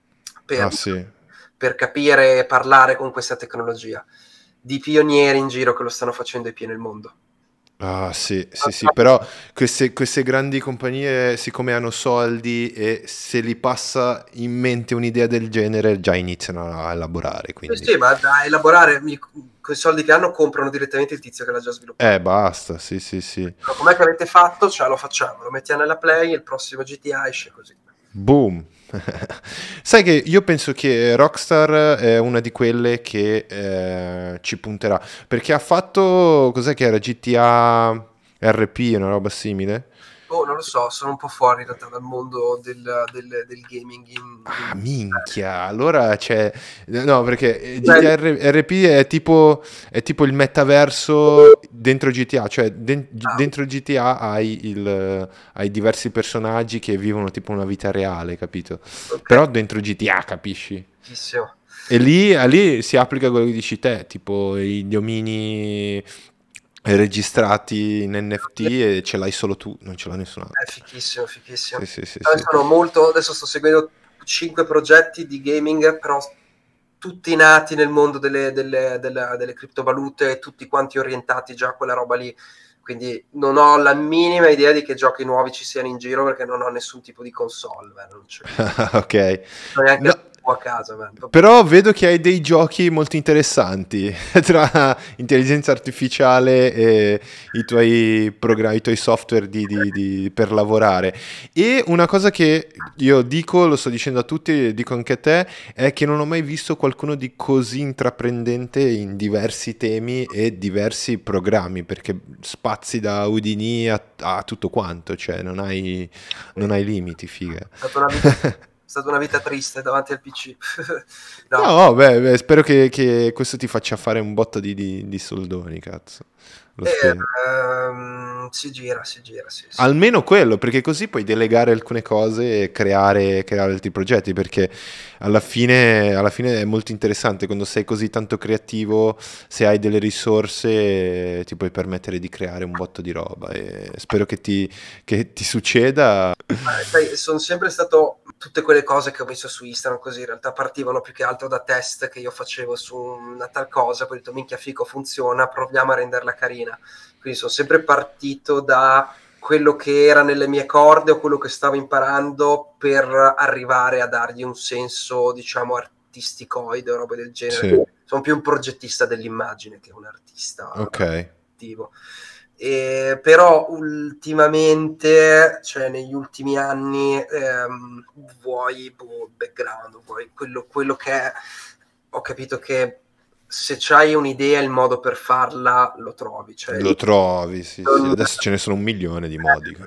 per capire e parlare con questa tecnologia. Di pionieri in giro che lo stanno facendo ai piedi nel mondo. Ah, sì, sì, sì, però queste grandi compagnie, siccome hanno soldi e se li passa in mente un'idea del genere, già iniziano a elaborare, quindi... Sì, ma da elaborare, con i soldi che hanno comprano direttamente il tizio che l'ha già sviluppato. Basta, sì. Però com'è che avete fatto? Cioè lo facciamo, lo mettiamo nella play, il prossimo GTA esce così. Boom. Sai che io penso che Rockstar è una di quelle che ci punterà, perché ha fatto, cos'è che era, GTA RP, una roba simile? Oh, non lo so, sono un po' fuori in realtà dal mondo del gaming Ah, minchia, allora c'è... No, perché Cioè, GTA RP è tipo il metaverso dentro GTA, cioè dentro GTA hai diversi personaggi che vivono tipo una vita reale, capito? ok, Però dentro GTA, capisci? fighissimo. E lì si applica quello che dici te, tipo gli omini registrati in NFT e ce l'hai solo tu, non ce l'ha nessun altro. Fichissimo, fichissimo. Sì. Adesso sto seguendo 5 progetti di gaming, però tutti nati nel mondo delle criptovalute, tutti quanti orientati già a quella roba lì. Quindi non ho la minima idea di che giochi nuovi ci siano in giro perché non ho nessun tipo di console, non c'è Ok. neanche No, la tua a casa. però vedo che hai dei giochi molto interessanti tra intelligenza artificiale e i tuoi software per lavorare. E una cosa che io dico, lo sto dicendo a tutti, dico anche a te, è che non ho mai visto qualcuno di così intraprendente in diversi temi e diversi programmi, perché spazi da Houdini a tutto quanto, cioè non hai limiti, figa. È stata una vita, è stata una vita triste davanti al PC. No. No, beh, spero che questo ti faccia fare un botto di soldoni, cazzo. Lo spero. Si gira, sì. Almeno quello, perché così puoi delegare alcune cose e creare altri progetti, perché alla fine è molto interessante quando sei così tanto creativo, se hai delle risorse ti puoi permettere di creare un botto di roba e spero che ti succeda. Sai, sono sempre stato tutte quelle cose che ho messo su Instagram così in realtà partivano più che altro da test che io facevo su una tal cosa, poi ho detto minchia fico funziona, proviamo a renderla carina. Quindi sono sempre partito da quello che era nelle mie corde o quello che stavo imparando per arrivare a dargli un senso, diciamo, artisticoide o roba del genere. Sì, Sono più un progettista dell'immagine che un artista ok. attivo. Però ultimamente, cioè negli ultimi anni, vuoi background, vuoi quello che è, ho capito che se c'hai un'idea il modo per farla lo trovi, cioè Lo trovi, sì. non, Adesso ce ne sono 1 milione di modi.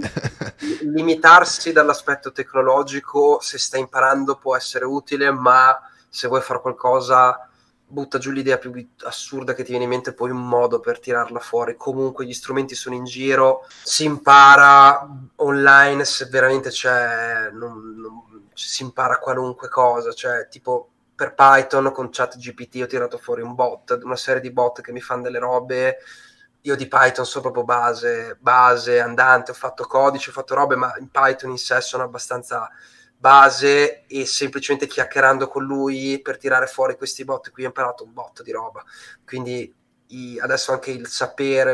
limitarsi dall'aspetto tecnologico se stai imparando può essere utile, ma se vuoi fare qualcosa butta giù l'idea più assurda che ti viene in mente, poi un modo per tirarla fuori. Comunque gli strumenti sono in giro, si impara online se veramente c'è, si impara qualunque cosa, cioè tipo per Python con ChatGPT ho tirato fuori un bot, una serie di bot che mi fanno delle robe. Io di Python sono proprio base andante, ho fatto codice, ho fatto robe, ma in Python in sé sono abbastanza base e semplicemente chiacchierando con lui per tirare fuori questi bot qui ho imparato un botto di roba. Quindi adesso anche il sapere,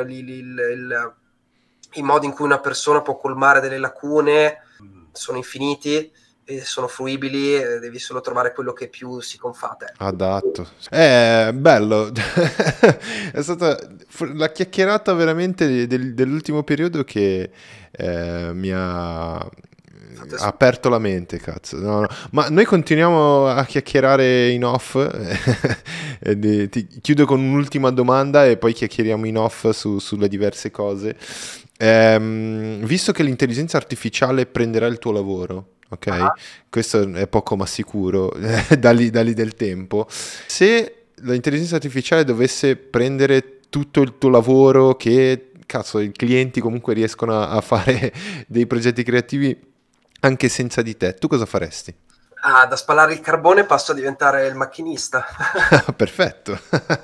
i modi in cui una persona può colmare delle lacune sono infiniti e sono fruibili, devi solo trovare quello che più si confà a te. Adatto. È bello. È stata la chiacchierata veramente dell'ultimo periodo che mi ha aperto la mente, cazzo. No. Ma noi continuiamo a chiacchierare in off. Ti chiudo con un'ultima domanda e poi chiacchieriamo in off sulle diverse cose. Visto che l'intelligenza artificiale prenderà il tuo lavoro, ok? Questo è poco ma sicuro, da lì del tempo. Se l'intelligenza artificiale dovesse prendere tutto il tuo lavoro, che cazzo, i clienti comunque riescono a fare dei progetti creativi anche senza di te, tu cosa faresti? Da spalare il carbone passo a diventare il macchinista. Perfetto.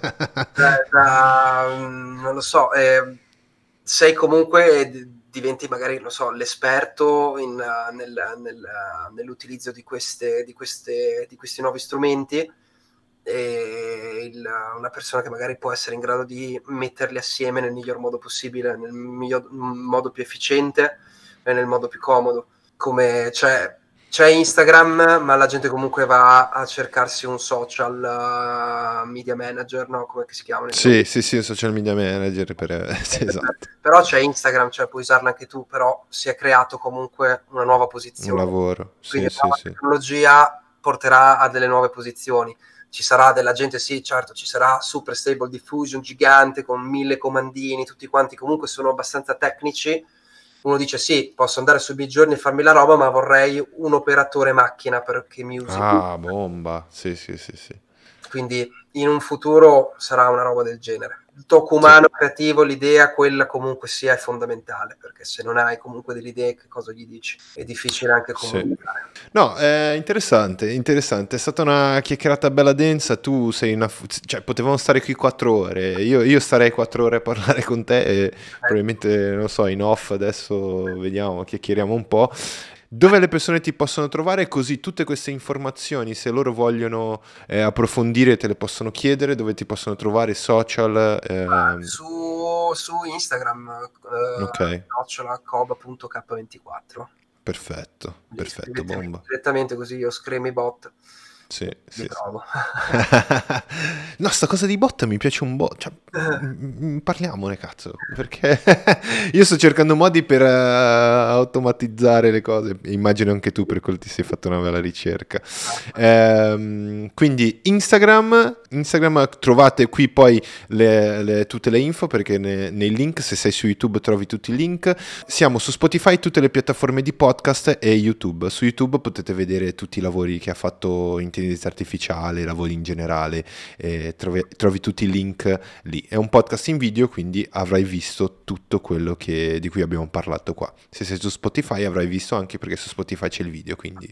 Non lo so, sei comunque diventi magari, non so, l'esperto nell'utilizzo di questi nuovi strumenti e una persona che magari può essere in grado di metterli assieme nel miglior modo possibile, nel miglior modo più efficiente e nel modo più comodo. Come, cioè, C'è Instagram, ma la gente comunque va a cercarsi un social media manager, no? Come si chiamano? Sì, un social media manager sì, esatto. Però c'è Instagram, cioè puoi usarla anche tu, però si è creato comunque una nuova Un posizione. lavoro, sì, Quindi la sì, nuova sì. tecnologia porterà a delle nuove posizioni. Ci sarà della gente, sì, certo, ci sarà Super Stable Diffusion gigante con 1000 comandini, tutti quanti comunque sono abbastanza tecnici. Uno dice sì, posso andare sui giorni e farmi la roba, ma vorrei un operatore macchina perché mi usi. Ah, bomba, sì, sì, sì, sì. Quindi in un futuro sarà una roba del genere. Il tocco Sì. umano creativo, l'idea, quella comunque sia è fondamentale, perché se non hai comunque delle idee, che cosa gli dici? È difficile anche Sì. comunicare. No, è interessante, interessante. È stata una chiacchierata bella densa. Tu sei cioè, potevamo stare qui 4 ore. Io starei 4 ore a parlare con te e probabilmente, non so, in off adesso vediamo, chiacchieriamo un po'. Dove le persone ti possono trovare, così tutte queste informazioni, se loro vogliono approfondire, te le possono chiedere, dove ti possono trovare, social. Su Instagram, Ok, @coba.k24. perfetto, Lì perfetto, scrivetemi bomba. direttamente così io scremi bot, Sì, vi sì, sì. trovo. No, sta cosa di bot mi piace un bot. Cioè, parliamone, cazzo. Perché io sto cercando modi per automatizzare le cose. Immagino anche tu, per quello ti sei fatto una bella ricerca. Quindi Instagram trovate qui poi tutte le info, perché nei link, se sei su YouTube trovi tutti i link. Siamo su Spotify, tutte le piattaforme di podcast e YouTube. Su YouTube potete vedere tutti i lavori che ha fatto intelligenza artificiale, lavori in generale, trovi tutti i link lì. È un podcast in video, quindi avrai visto tutto quello di cui abbiamo parlato qua. Se sei su Spotify avrai visto anche, perché su Spotify c'è il video, quindi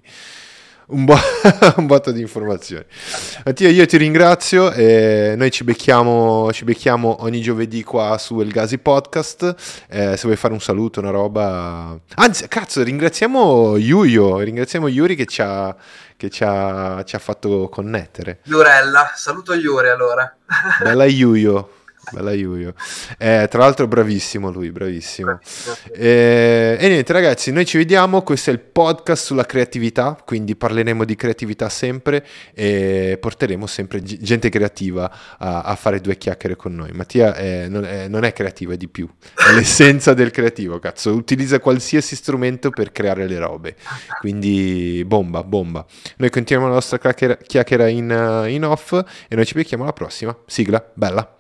un botto di informazioni. Mattia, io ti ringrazio e noi ci becchiamo ogni giovedì qua su El Gazi Podcast. Se vuoi fare un saluto, una roba... Anzi, cazzo, ringraziamo Yuri che ci ha fatto connettere. Iurella, saluto Iure allora. Bella Yuyo. Bella Yuyo. Tra l'altro bravissimo lui, bravissimo. E niente ragazzi, noi ci vediamo, questo è il podcast sulla creatività, quindi parleremo di creatività sempre e porteremo sempre gente creativa a fare 2 chiacchiere con noi. Mattia non è creativo, è di più, è l'essenza del creativo, cazzo, utilizza qualsiasi strumento per creare le robe, quindi bomba, bomba. Noi continuiamo la nostra chiacchiera in off e noi ci becchiamo alla prossima. Sigla, bella.